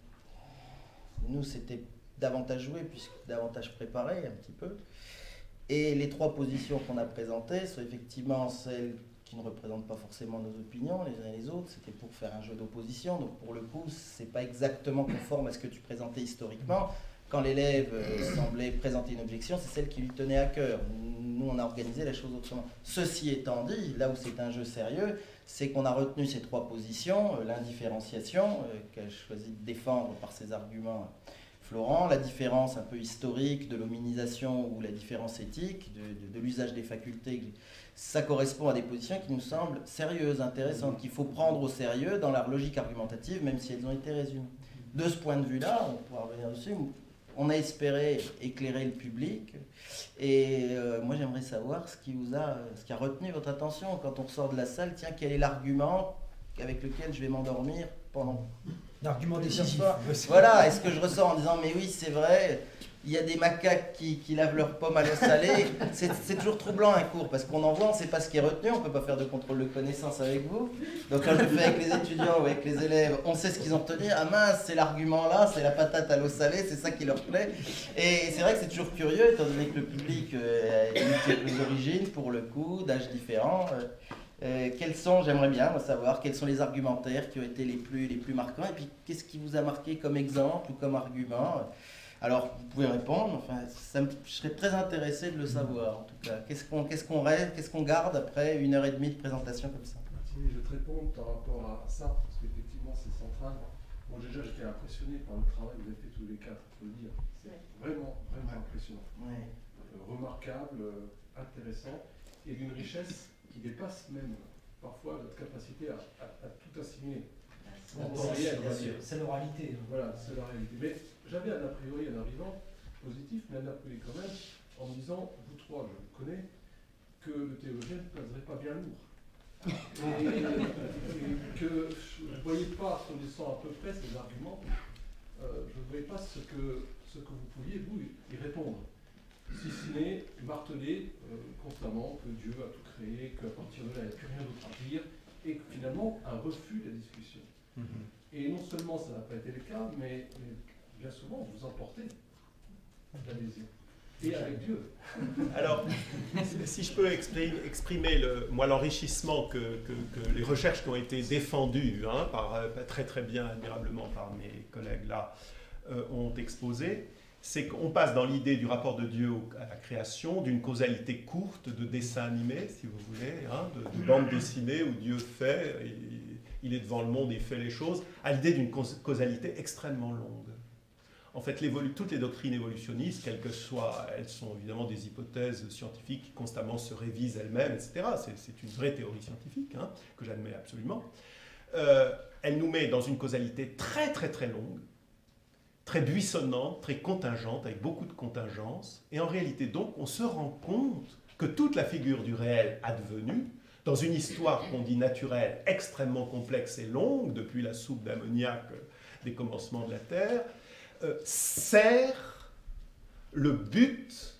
nous, c'était davantage joué, puisque davantage préparé un petit peu. Et les trois positions qu'on a présentées sont effectivement celles qui ne représentent pas forcément nos opinions, les uns et les autres. C'était pour faire un jeu d'opposition, donc pour le coup, c'est pas exactement conforme à ce que tu présentais historiquement. Quand l'élève euh, semblait présenter une objection, c'est celle qui lui tenait à cœur. Nous, on a organisé la chose autrement. Ceci étant dit, là où c'est un jeu sérieux, c'est qu'on a retenu ces trois positions, euh, l'indifférenciation, euh, qu'a choisi de défendre par ses arguments Florent, la différence un peu historique de l'hominisation ou la différence éthique, de, de, de l'usage des facultés, ça correspond à des positions qui nous semblent sérieuses, intéressantes, qu'il faut prendre au sérieux dans leur logique argumentative, même si elles ont été résumées. De ce point de vue-là, on pourra revenir dessus, on a espéré éclairer le public, et euh, moi j'aimerais savoir ce qui vous a, ce qui a retenu votre attention quand on ressort de la salle. Tiens, quel est l'argument avec lequel je vais m'endormir pendant l'argument décisif. Voilà, est-ce que je ressors en disant mais oui c'est vrai, il y a des macaques qui, qui lavent leurs pommes à l'eau salée. C'est toujours troublant un cours parce qu'on en voit, on ne sait pas ce qui est retenu, on ne peut pas faire de contrôle de connaissance avec vous. Donc quand je le fais avec les étudiants ou avec les élèves, on sait ce qu'ils ont retenu. Ah mince, c'est l'argument là, c'est la patate à l'eau salée, c'est ça qui leur plaît. Et c'est vrai que c'est toujours curieux étant donné que le public euh, a multiples origines pour le coup, d'âges différents. Euh, Euh, quels sont, j'aimerais bien moi, savoir, quels sont les argumentaires qui ont été les plus, les plus marquants, et puis qu'est-ce qui vous a marqué comme exemple ou comme argument. Alors, vous pouvez répondre, enfin, ça me, je serais très intéressé de le savoir, en tout cas. Qu'est-ce qu'on qu'est-ce qu'on rêve, qu'est-ce qu'on garde après une heure et demie de présentation comme ça? Si je te réponds par rapport à ça, parce qu'effectivement, c'est central. Bon, déjà, j'étais impressionné par le travail que vous avez fait tous les quatre, il faut le dire. C'est ouais. vraiment, vraiment ouais. impressionnant. Ouais. Euh, remarquable, euh, intéressant, et d'une richesse qui dépasse même parfois notre capacité à, à, à tout assimiler. C'est l'oralité. Voilà, c'est la réalité. Mais j'avais un a priori, un arrivant positif, mais un a priori quand même, en me disant, vous trois, je vous connais, que le théologien ne pèserait pas bien lourd. Et, et que je ne voyais pas, connaissant à peu près ces arguments, euh, je ne voyais pas ce que, ce que vous pouviez, vous, y répondre. Si ce n'est marteler euh, constamment que Dieu a tout créé, qu'à partir de là, il n'y a plus rien d'autre à dire, et que finalement, un refus de la discussion. Mm-hmm. Et non seulement ça n'a pas été le cas, mais, mais bien souvent, vous emportez l'adhésion. Et avec Dieu. Alors, si je peux exprimer, exprimer le, moi, l'enrichissement que, que, que les recherches qui ont été défendues, hein, par, très très bien, admirablement par mes collègues là, euh, ont exposé, c'est qu'on passe dans l'idée du rapport de Dieu à la création, d'une causalité courte de dessin animé, si vous voulez, hein, de, de bande dessinée où Dieu fait, il est devant le monde et il fait les choses, à l'idée d'une causalité extrêmement longue. En fait, toutes les doctrines évolutionnistes, quelles que soient, elles sont évidemment des hypothèses scientifiques qui constamment se révisent elles-mêmes, et cetera. C'est une vraie théorie scientifique, hein, que j'admets absolument. Euh, elle nous met dans une causalité très très très longue, très buissonnante, très contingente, avec beaucoup de contingences. Et en réalité, donc, on se rend compte que toute la figure du réel advenu, dans une histoire qu'on dit naturelle, extrêmement complexe et longue, depuis la soupe d'ammoniac des commencements de la Terre, euh, sert le but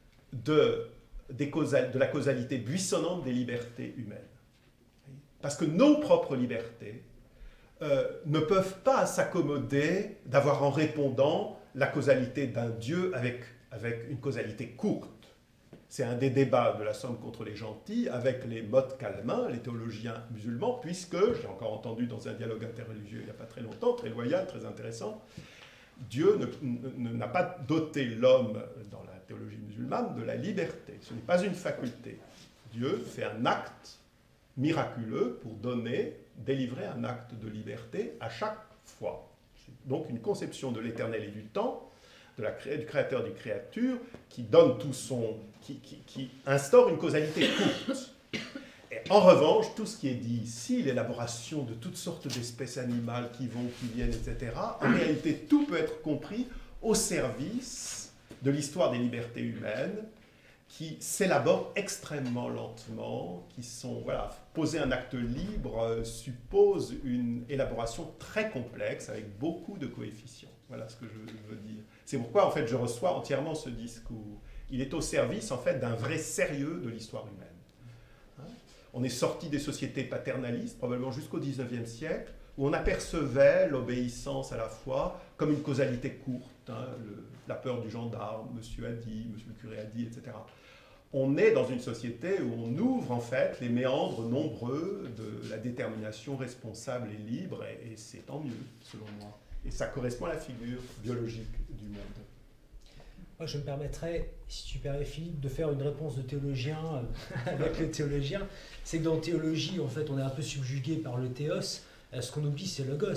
de, des causal, de la causalité buissonnante des libertés humaines. Parce que nos propres libertés Euh, ne peuvent pas s'accommoder d'avoir en répondant la causalité d'un Dieu avec, avec une causalité courte. C'est un des débats de la Somme contre les gentils avec les mottes calmins, les théologiens musulmans, puisque, j'ai encore entendu dans un dialogue interreligieux il n'y a pas très longtemps, très loyal, très intéressant, Dieu n'a pas doté l'homme dans la théologie musulmane de la liberté. Ce n'est pas une faculté. Dieu fait un acte miraculeux pour donner, délivrer un acte de liberté à chaque fois. C'est donc une conception de l'éternel et du temps, de la cré... du créateur et du créature, qui donne tout son... qui, qui, qui instaure une causalité courte. Et en revanche, tout ce qui est dit ici, l'élaboration de toutes sortes d'espèces animales qui vont, qui viennent, et cetera, en réalité, tout peut être compris au service de l'histoire des libertés humaines, qui s'élaborent extrêmement lentement, qui sont, voilà, poser un acte libre euh, suppose une élaboration très complexe avec beaucoup de coefficients. Voilà ce que je veux dire. C'est pourquoi, en fait, je reçois entièrement ce discours. Il est au service, en fait, d'un vrai sérieux de l'histoire humaine. Hein? On est sorti des sociétés paternalistes, probablement jusqu'au dix-neuvième siècle, où on apercevait l'obéissance à la foi comme une causalité courte. Hein, le, la peur du gendarme, monsieur a dit, monsieur le curé a dit, et cetera. On est dans une société où on ouvre en fait les méandres nombreux de la détermination responsable et libre, et, et c'est tant mieux, selon moi. Et ça correspond à la figure biologique du monde. Moi, je me permettrais, si tu permets Philippe, de faire une réponse de théologien avec le théologien. C'est que dans théologie, en fait, on est un peu subjugué par le théos. Ce qu'on oublie, c'est le logos.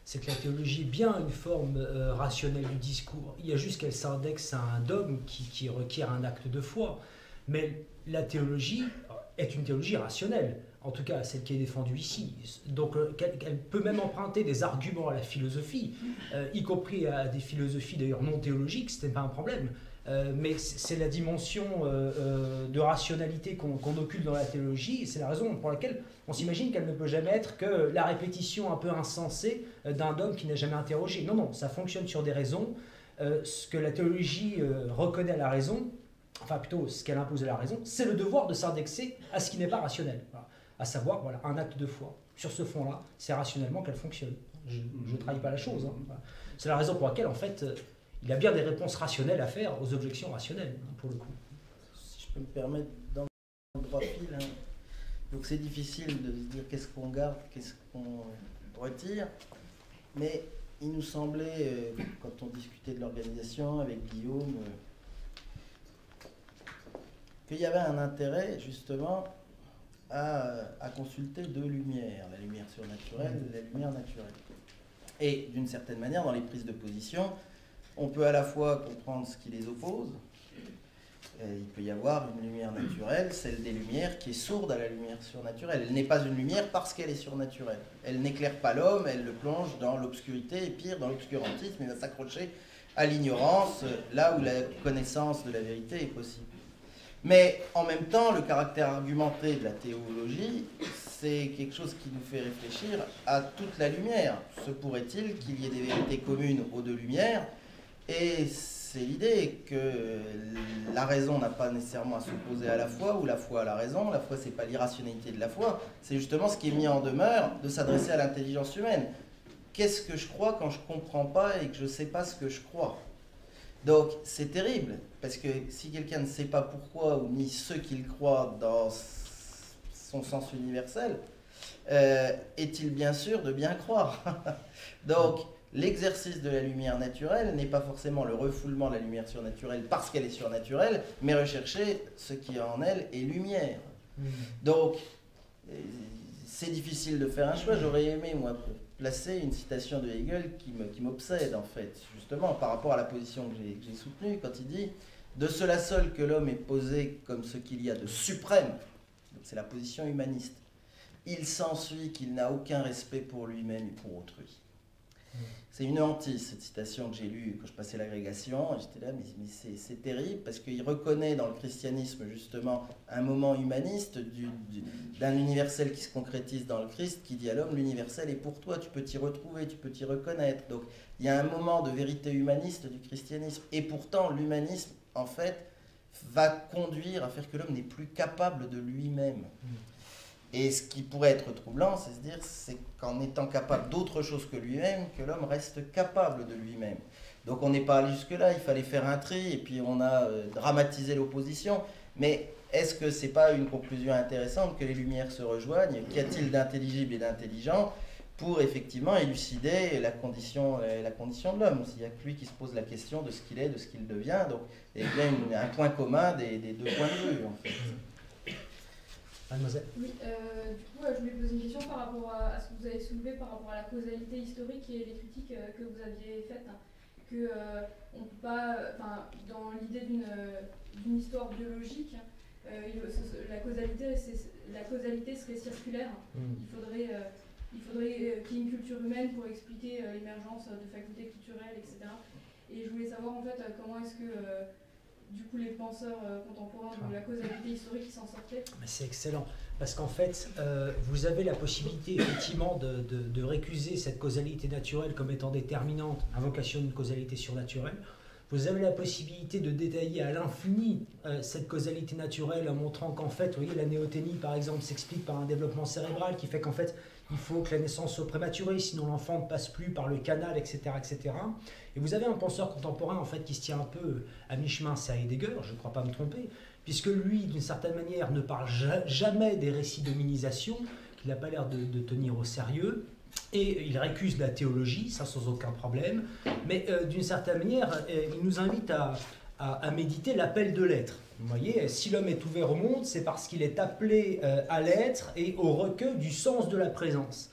c'est que la théologie est bien une forme euh, rationnelle du discours. Il y a juste qu'elle s'indexe à un dogme qui, qui requiert un acte de foi. Mais la théologie est une théologie rationnelle, en tout cas celle qui est défendue ici. Donc euh, elle, elle peut même emprunter des arguments à la philosophie, euh, y compris à des philosophies d'ailleurs non théologiques, ce n'est pas un problème. Euh, mais c'est la dimension euh, euh, de rationalité qu'on qu'on occulte dans la théologie, et c'est la raison pour laquelle on s'imagine qu'elle ne peut jamais être que la répétition un peu insensée d'un dogme qui n'a jamais interrogé. Non, non, ça fonctionne sur des raisons. Euh, ce que la théologie euh, reconnaît à la raison, enfin plutôt ce qu'elle impose à la raison, c'est le devoir de s'indexer à ce qui n'est pas rationnel, voilà. À savoir voilà, un acte de foi. Sur ce fond-là, c'est rationnellement qu'elle fonctionne. Je ne trahis pas la chose. Hein. Voilà. C'est la raison pour laquelle, en fait, euh, il y a bien des réponses rationnelles à faire aux objections rationnelles, hein, pour le coup. Si je peux me permettre, dans le droit fil, hein. Donc c'est difficile de se dire qu'est-ce qu'on garde, qu'est-ce qu'on retire, mais il nous semblait, euh, quand on discutait de l'organisation avec Guillaume, euh, qu'il y avait un intérêt justement à, à consulter deux lumières, la lumière surnaturelle et la lumière naturelle. Et d'une certaine manière, dans les prises de position, on peut à la fois comprendre ce qui les oppose. Il peut y avoir une lumière naturelle, celle des lumières, qui est sourde à la lumière surnaturelle. Elle n'est pas une lumière parce qu'elle est surnaturelle. Elle n'éclaire pas l'homme, elle le plonge dans l'obscurité, et pire, dans l'obscurantisme, il va s'accrocher à l'ignorance, là où la connaissance de la vérité est possible. Mais en même temps, le caractère argumenté de la théologie, c'est quelque chose qui nous fait réfléchir à toute la lumière. Se pourrait-il qu'il y ait des vérités communes aux deux lumières? Et c'est l'idée que la raison n'a pas nécessairement à s'opposer à la foi, ou la foi à la raison. La foi, c'est pas l'irrationalité de la foi, c'est justement ce qui est mis en demeure de s'adresser à l'intelligence humaine. Qu'est-ce que je crois quand je comprends pas et que je sais pas ce que je crois? Donc c'est terrible, parce que si quelqu'un ne sait pas pourquoi, ou ni ce qu'il croit dans son sens universel, euh, est-il bien sûr de bien croire? Donc l'exercice de la lumière naturelle n'est pas forcément le refoulement de la lumière surnaturelle parce qu'elle est surnaturelle, mais rechercher ce qui en elle est lumière. Mmh. Donc, c'est difficile de faire un choix. J'aurais aimé, moi, placer une citation de Hegel qui me, qui m'obsède, en fait, justement, par rapport à la position que j'ai, que j'ai soutenue, quand il dit « De cela seul que l'homme est posé comme ce qu'il y a de suprême », c'est la position humaniste, « il s'ensuit qu'il n'a aucun respect pour lui-même et pour autrui ». C'est une hantise, cette citation que j'ai lue quand je passais l'agrégation. J'étais là, mais, mais c'est, c'est terrible, parce qu'il reconnaît dans le christianisme, justement, un moment humaniste du, du, d'un universel qui se concrétise dans le Christ, qui dit à l'homme, l'universel est pour toi, tu peux t'y retrouver, tu peux t'y reconnaître. Donc, il y a un moment de vérité humaniste du christianisme. Et pourtant, l'humanisme, en fait, va conduire à faire que l'homme n'est plus capable de lui-même. Et ce qui pourrait être troublant, c'est se dire, c'est qu'en étant capable d'autre chose que lui-même, que l'homme reste capable de lui-même. Donc on n'est pas allé jusque-là, il fallait faire un tri, et puis on a euh, dramatisé l'opposition. Mais est-ce que c'est pas une conclusion intéressante que les lumières se rejoignent? Qu'y a-t-il d'intelligible et d'intelligent pour effectivement élucider la condition, la condition de l'homme? Il n'y a que lui qui se pose la question de ce qu'il est, de ce qu'il devient. Donc il y a bien une, un point commun des, des deux points de vue, en fait. Mademoiselle. Oui, euh, du coup, euh, je voulais poser une question par rapport à, à ce que vous avez soulevé par rapport à la causalité historique et les critiques euh, que vous aviez faites, hein, que euh, on peut pas, enfin, dans l'idée d'une, d'une histoire biologique, euh, il, ce, la causalité, c'est, la causalité serait circulaire. Mm. Il faudrait, euh, il faudrait euh, qu'il y ait une culture humaine pour expliquer euh, l'émergence de facultés culturelles, et cetera. Et je voulais savoir en fait euh, comment est-ce que euh, du coup les penseurs euh, contemporains de la causalité historique s'en sortaient. Mais c'est excellent, parce qu'en fait, euh, vous avez la possibilité effectivement de, de, de récuser cette causalité naturelle comme étant déterminante, invocation d'une causalité surnaturelle. Vous avez la possibilité de détailler à l'infini euh, cette causalité naturelle en montrant qu'en fait, vous voyez, la néoténie par exemple s'explique par un développement cérébral qui fait qu'en fait, il faut que la naissance soit prématurée, sinon l'enfant ne passe plus par le canal, et cetera, et cetera. Et vous avez un penseur contemporain en fait qui se tient un peu à mi-chemin, c'est Heidegger, je ne crois pas me tromper, puisque lui, d'une certaine manière, ne parle ja- jamais des récits d'hominisation, qu'il n'a pas l'air de, de tenir au sérieux, et il récuse la théologie, ça sans aucun problème, mais euh, d'une certaine manière, euh, il nous invite à, à, à méditer l'appel de l'être. Vous voyez, si l'homme est ouvert au monde, c'est parce qu'il est appelé euh, à l'être et au recueil du sens de la présence.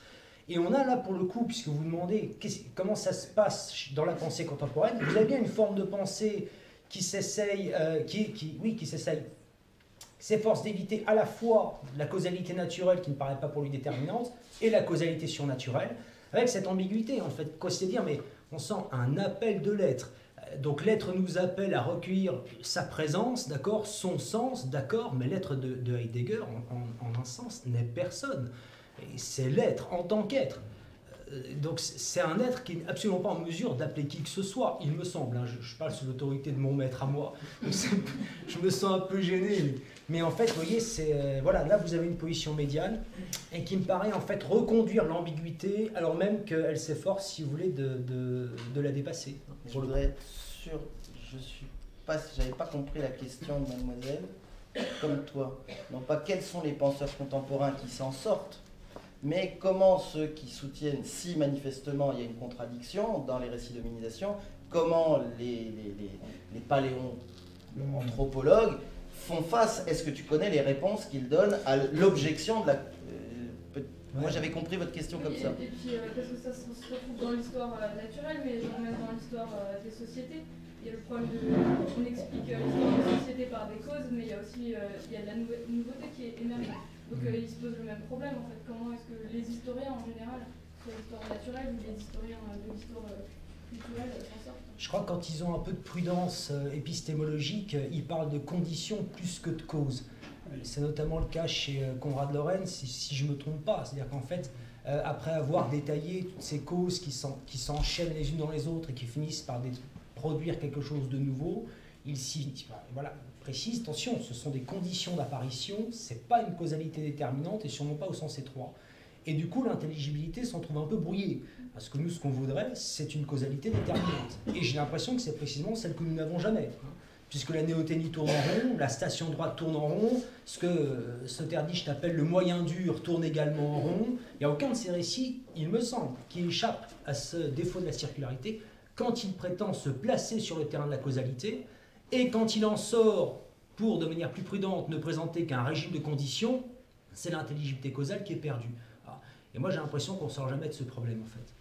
Et on a là pour le coup, puisque vous demandez comment ça se passe dans la pensée contemporaine, vous avez bien une forme de pensée qui s'essaye, euh, qui, qui, oui, qui s'essaye, s'efforce d'éviter à la fois la causalité naturelle qui ne paraît pas pour lui déterminante et la causalité surnaturelle, avec cette ambiguïté en fait. C'est-à-dire, mais on sent un appel de l'être. Donc l'être nous appelle à recueillir sa présence, d'accord, son sens, d'accord, mais l'être de, de Heidegger, en, en, en un sens, n'est personne. Et c'est l'être en tant qu'être. Donc c'est un être qui n'est absolument pas en mesure d'appeler qui que ce soit, il me semble. Hein, je, je parle sous l'autorité de mon maître à moi. Je me sens un peu gêné. Mais, mais en fait, vous voyez, c'est euh, voilà, là vous avez une position médiane et qui me paraît en fait reconduire l'ambiguïté, alors même qu'elle s'efforce, si vous voulez, de, de, de la dépasser. Je voudrais être sûr, je suis pas, j'avais pas compris la question de mademoiselle, comme toi. Non pas quels sont les penseurs contemporains qui s'en sortent, mais comment ceux qui soutiennent, si manifestement il y a une contradiction dans les récits d'hominisation, comment les, les, les, les paléo-anthropologues font face? Est-ce que tu connais les réponses qu'ils donnent à l'objection de la... Euh, moi j'avais compris votre question comme et, ça. Et puis, euh, parce que ça se retrouve dans l'histoire euh, naturelle, mais je remets dans l'histoire euh, des sociétés. Il y a le problème de... On explique euh, l'histoire des sociétés par des causes, mais il y a aussi euh, il y a de la nouve nouveauté qui est émergente. Donc euh, il se pose le même problème en fait. Comment est-ce que les historiens en général, soit l'histoire naturelle ou les historiens de l'histoire euh, culturelle, s'en sortent? Je crois que quand ils ont un peu de prudence euh, épistémologique, euh, ils parlent de conditions plus que de causes. C'est notamment le cas chez euh, Konrad Lorenz, si, si je ne me trompe pas. C'est-à-dire qu'en fait, euh, après avoir détaillé toutes ces causes qui s'enchaînent les unes dans les autres et qui finissent par des, produire quelque chose de nouveau, il s'y... Voilà. Précise, attention, ce sont des conditions d'apparition, c'est pas une causalité déterminante et sûrement pas au sens étroit. Et du coup, l'intelligibilité s'en trouve un peu brouillée, parce que nous, ce qu'on voudrait, c'est une causalité déterminante. Et j'ai l'impression que c'est précisément celle que nous n'avons jamais, puisque la néoténie tourne en rond, la station droite tourne en rond, ce que Sloterdijk appelle le moyen dur tourne également en rond. Il n'y a aucun de ces récits, il me semble, qui échappe à ce défaut de la circularité quand il prétend se placer sur le terrain de la causalité. Et quand il en sort pour, de manière plus prudente, ne présenter qu'un régime de conditions, c'est l'intelligibilité causale qui est perdue. Et moi, j'ai l'impression qu'on ne sort jamais de ce problème, en fait.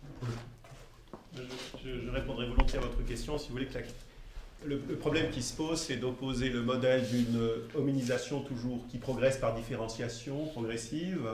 Je, je, je répondrai volontiers à votre question. Si vous voulez que la, le, le problème qui se pose, c'est d'opposer le modèle d'une hominisation toujours qui progresse par différenciation progressive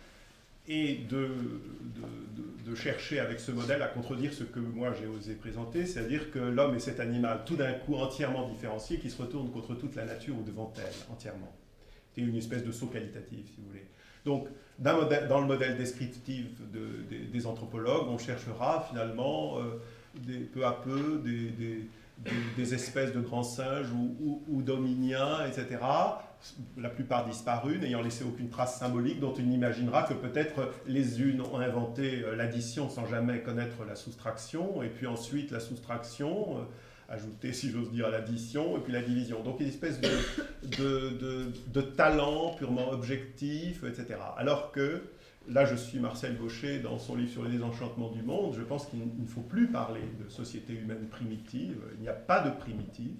et de, de, de, de chercher avec ce modèle à contredire ce que moi j'ai osé présenter, c'est-à-dire que l'homme est cet animal tout d'un coup entièrement différencié qui se retourne contre toute la nature ou devant elle entièrement. C'est une espèce de saut qualitatif, si vous voulez. Donc, modèle, dans le modèle descriptif de, des, des anthropologues, on cherchera finalement euh, des, peu à peu des, des, des, des espèces de grands singes ou, ou, ou d'hominiens, et cetera, la plupart disparus, n'ayant laissé aucune trace symbolique, dont on imaginera que peut-être les unes ont inventé l'addition sans jamais connaître la soustraction, et puis ensuite la soustraction, euh, ajoutée, si j'ose dire, à l'addition, et puis la division. Donc une espèce de, de, de, de talent purement objectif, et cetera. Alors que, là je suis Marcel Gaucher dans son livre sur les désenchantements du monde, je pense qu'il ne faut plus parler de société humaine primitive, il n'y a pas de primitif.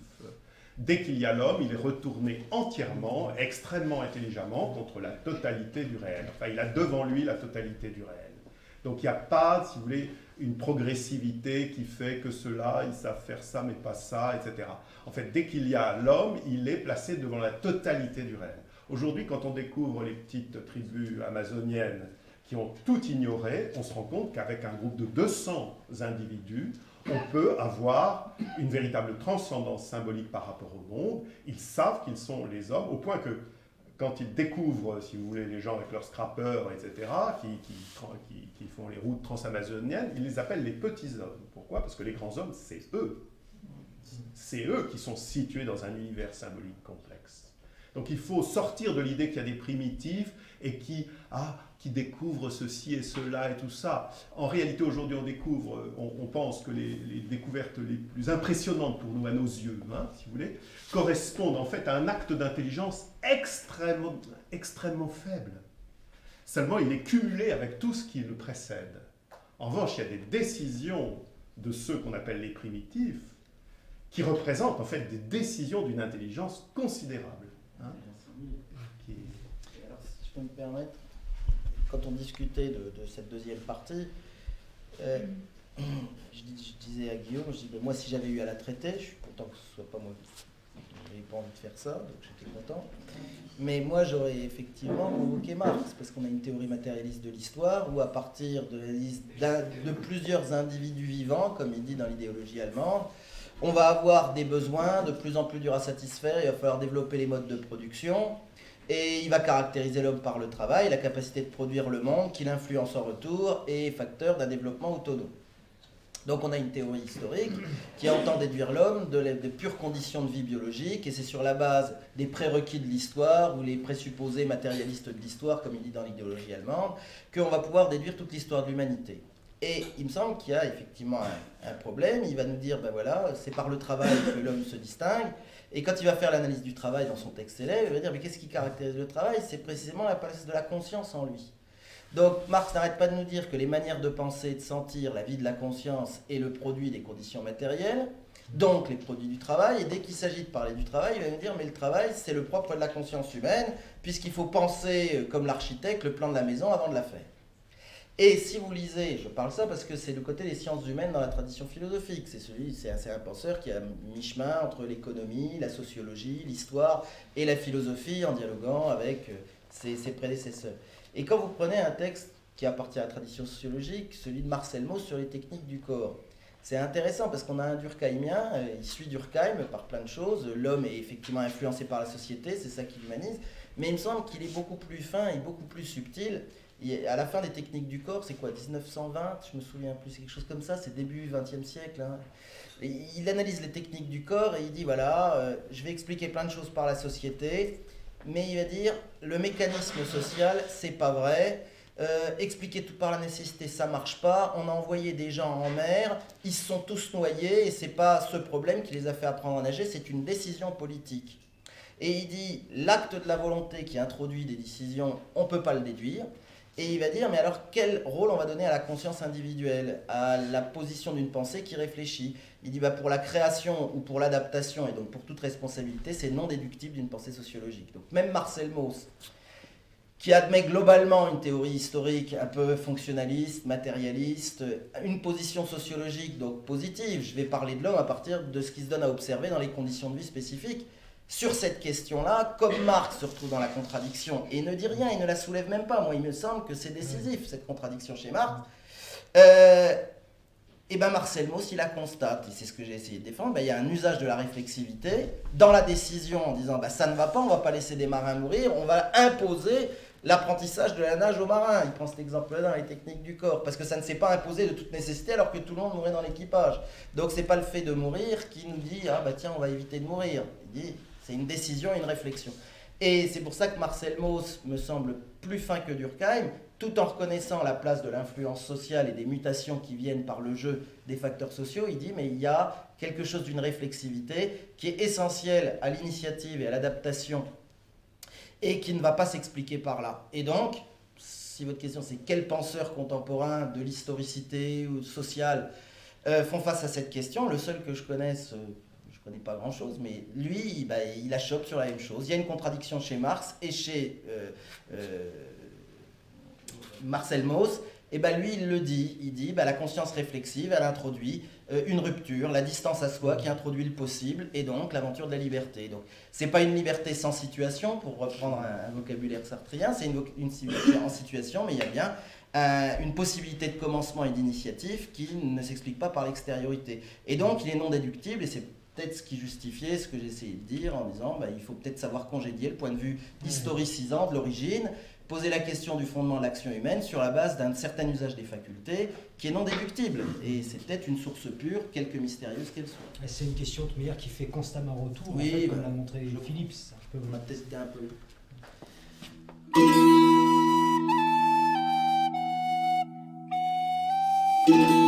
Dès qu'il y a l'homme, il est retourné entièrement, extrêmement intelligemment contre la totalité du réel. Enfin, il a devant lui la totalité du réel. Donc il n'y a pas, si vous voulez, une progressivité qui fait que ceux-là, ils savent faire ça, mais pas ça, et cetera. En fait, dès qu'il y a l'homme, il est placé devant la totalité du réel. Aujourd'hui, quand on découvre les petites tribus amazoniennes qui ont tout ignoré, on se rend compte qu'avec un groupe de deux cents individus, on peut avoir une véritable transcendance symbolique par rapport au monde. Ils savent qu'ils sont les hommes, au point que quand ils découvrent, si vous voulez, les gens avec leurs scrappers, et cetera, qui, qui, qui, qui font les routes transamazoniennes, ils les appellent les petits hommes. Pourquoi? Parce que les grands hommes, c'est eux. C'est eux qui sont situés dans un univers symbolique complexe. Donc il faut sortir de l'idée qu'il y a des primitifs et qui, ah, qui découvrent ceci et cela et tout ça. En réalité, aujourd'hui, on découvre, on, on pense que les, les découvertes les plus impressionnantes pour nous, à nos yeux, hein, si vous voulez, correspondent en fait à un acte d'intelligence extrêmement, extrêmement faible. Seulement, il est cumulé avec tout ce qui le précède. En revanche, il y a des décisions de ceux qu'on appelle les primitifs qui représentent en fait des décisions d'une intelligence considérable. Hein, qui... Alors, si je peux me permettre, quand on discutait de, de cette deuxième partie, euh, je, dis, je disais à Guillaume, je dis, ben moi si j'avais eu à la traiter, je suis content que ce soit pas moi, j'avais pas envie de faire ça, donc j'étais content. Mais moi j'aurais effectivement convoqué Marx, parce qu'on a une théorie matérialiste de l'histoire, où à partir de, la, de plusieurs individus vivants, comme il dit dans l'idéologie allemande, on va avoir des besoins de plus en plus durs à satisfaire, il va falloir développer les modes de production, et il va caractériser l'homme par le travail, la capacité de produire le monde, qu'il influence en retour, et facteur d'un développement autonome. Donc on a une théorie historique qui entend déduire l'homme de, de pures conditions de vie biologique, et c'est sur la base des prérequis de l'histoire, ou les présupposés matérialistes de l'histoire, comme il dit dans l'idéologie allemande, qu'on va pouvoir déduire toute l'histoire de l'humanité. Et il me semble qu'il y a effectivement un, un problème. Il va nous dire, ben voilà, c'est par le travail que l'homme se distingue. Et quand il va faire l'analyse du travail dans son texte célèbre, il va dire, mais qu'est-ce qui caractérise le travail? C'est précisément la place de la conscience en lui. Donc Marx n'arrête pas de nous dire que les manières de penser, de sentir, la vie de la conscience est le produit des conditions matérielles, donc les produits du travail. Et dès qu'il s'agit de parler du travail, il va nous dire, mais le travail, c'est le propre de la conscience humaine, puisqu'il faut penser, comme l'architecte, le plan de la maison avant de la faire. Et si vous lisez, je parle ça parce que c'est le côté des sciences humaines dans la tradition philosophique. C'est celui, c'est un, un penseur qui a mi-chemin entre l'économie, la sociologie, l'histoire et la philosophie en dialoguant avec ses, ses prédécesseurs. Et quand vous prenez un texte qui appartient à la tradition sociologique, celui de Marcel Mauss sur les techniques du corps, c'est intéressant parce qu'on a un durkheimien, il suit Durkheim par plein de choses. L'homme est effectivement influencé par la société, c'est ça qui l'humanise. Mais il me semble qu'il est beaucoup plus fin et beaucoup plus subtil. Et à la fin des techniques du corps, c'est quoi, dix-neuf cent vingt, je me souviens plus, c'est quelque chose comme ça, c'est début vingtième siècle. Hein. Et il analyse les techniques du corps et il dit, voilà, euh, je vais expliquer plein de choses par la société, mais il va dire, le mécanisme social, c'est pas vrai, euh, expliquer tout par la nécessité, ça marche pas, on a envoyé des gens en mer, ils se sont tous noyés, et c'est pas ce problème qui les a fait apprendre à nager, c'est une décision politique. Et il dit, l'acte de la volonté qui introduit des décisions, on peut pas le déduire. Et il va dire, mais alors quel rôle on va donner à la conscience individuelle, à la position d'une pensée qui réfléchit? Il dit, bah, pour la création ou pour l'adaptation, et donc pour toute responsabilité, c'est non déductible d'une pensée sociologique. Donc même Marcel Mauss, qui admet globalement une théorie historique un peu fonctionnaliste, matérialiste, une position sociologique donc positive, je vais parler de l'homme à partir de ce qui se donne à observer dans les conditions de vie spécifiques. Sur cette question-là, comme Marx se retrouve dans la contradiction et ne dit rien, il ne la soulève même pas, moi il me semble que c'est décisif cette contradiction chez Marx, euh, et bien Marcel Mauss il la constate, et c'est ce que j'ai essayé de défendre, ben, il y a un usage de la réflexivité dans la décision en disant ben, ça ne va pas, on ne va pas laisser des marins mourir, on va imposer l'apprentissage de la nage aux marins. Il prend cet exemple-là dans les techniques du corps, parce que ça ne s'est pas imposé de toute nécessité alors que tout le monde mourait dans l'équipage. Donc c'est pas le fait de mourir qui nous dit ah bah tiens on va éviter de mourir. Il dit c'est une décision, une réflexion. Et c'est pour ça que Marcel Mauss me semble plus fin que Durkheim, tout en reconnaissant la place de l'influence sociale et des mutations qui viennent par le jeu des facteurs sociaux. Il dit mais il y a quelque chose d'une réflexivité qui est essentielle à l'initiative et à l'adaptation et qui ne va pas s'expliquer par là. Et donc, si votre question c'est quels penseurs contemporains de l'historicité ou sociale euh, font face à cette question, le seul que je connaisse, euh, je ne connais pas grand-chose, mais lui, bah, il achoppe sur la même chose. Il y a une contradiction chez Marx et chez euh, euh, Marcel Mauss, et bah, lui il le dit, il dit bah, la conscience réflexive, elle introduit euh, une rupture, la distance à soi qui introduit le possible, et donc l'aventure de la liberté. Donc c'est pas une liberté sans situation, pour reprendre un, un vocabulaire sartrien, c'est une, une liberté en situation, mais il y a bien un, une possibilité de commencement et d'initiative qui ne s'explique pas par l'extériorité. Et donc il est non déductible, et c'est peut-être ce qui justifiait ce que j'ai essayé de dire en disant bah, il faut peut-être savoir congédier le point de vue historicisant de l'origine, poser la question du fondement de l'action humaine sur la base d'un certain usage des facultés qui est non déductible. Et c'est peut-être une source pure, quelque mystérieuse qu'elle soit. C'est une question de manière qui fait constamment retour, oui, en fait, bah, comme l'a montré Philippe. On va tester un peu.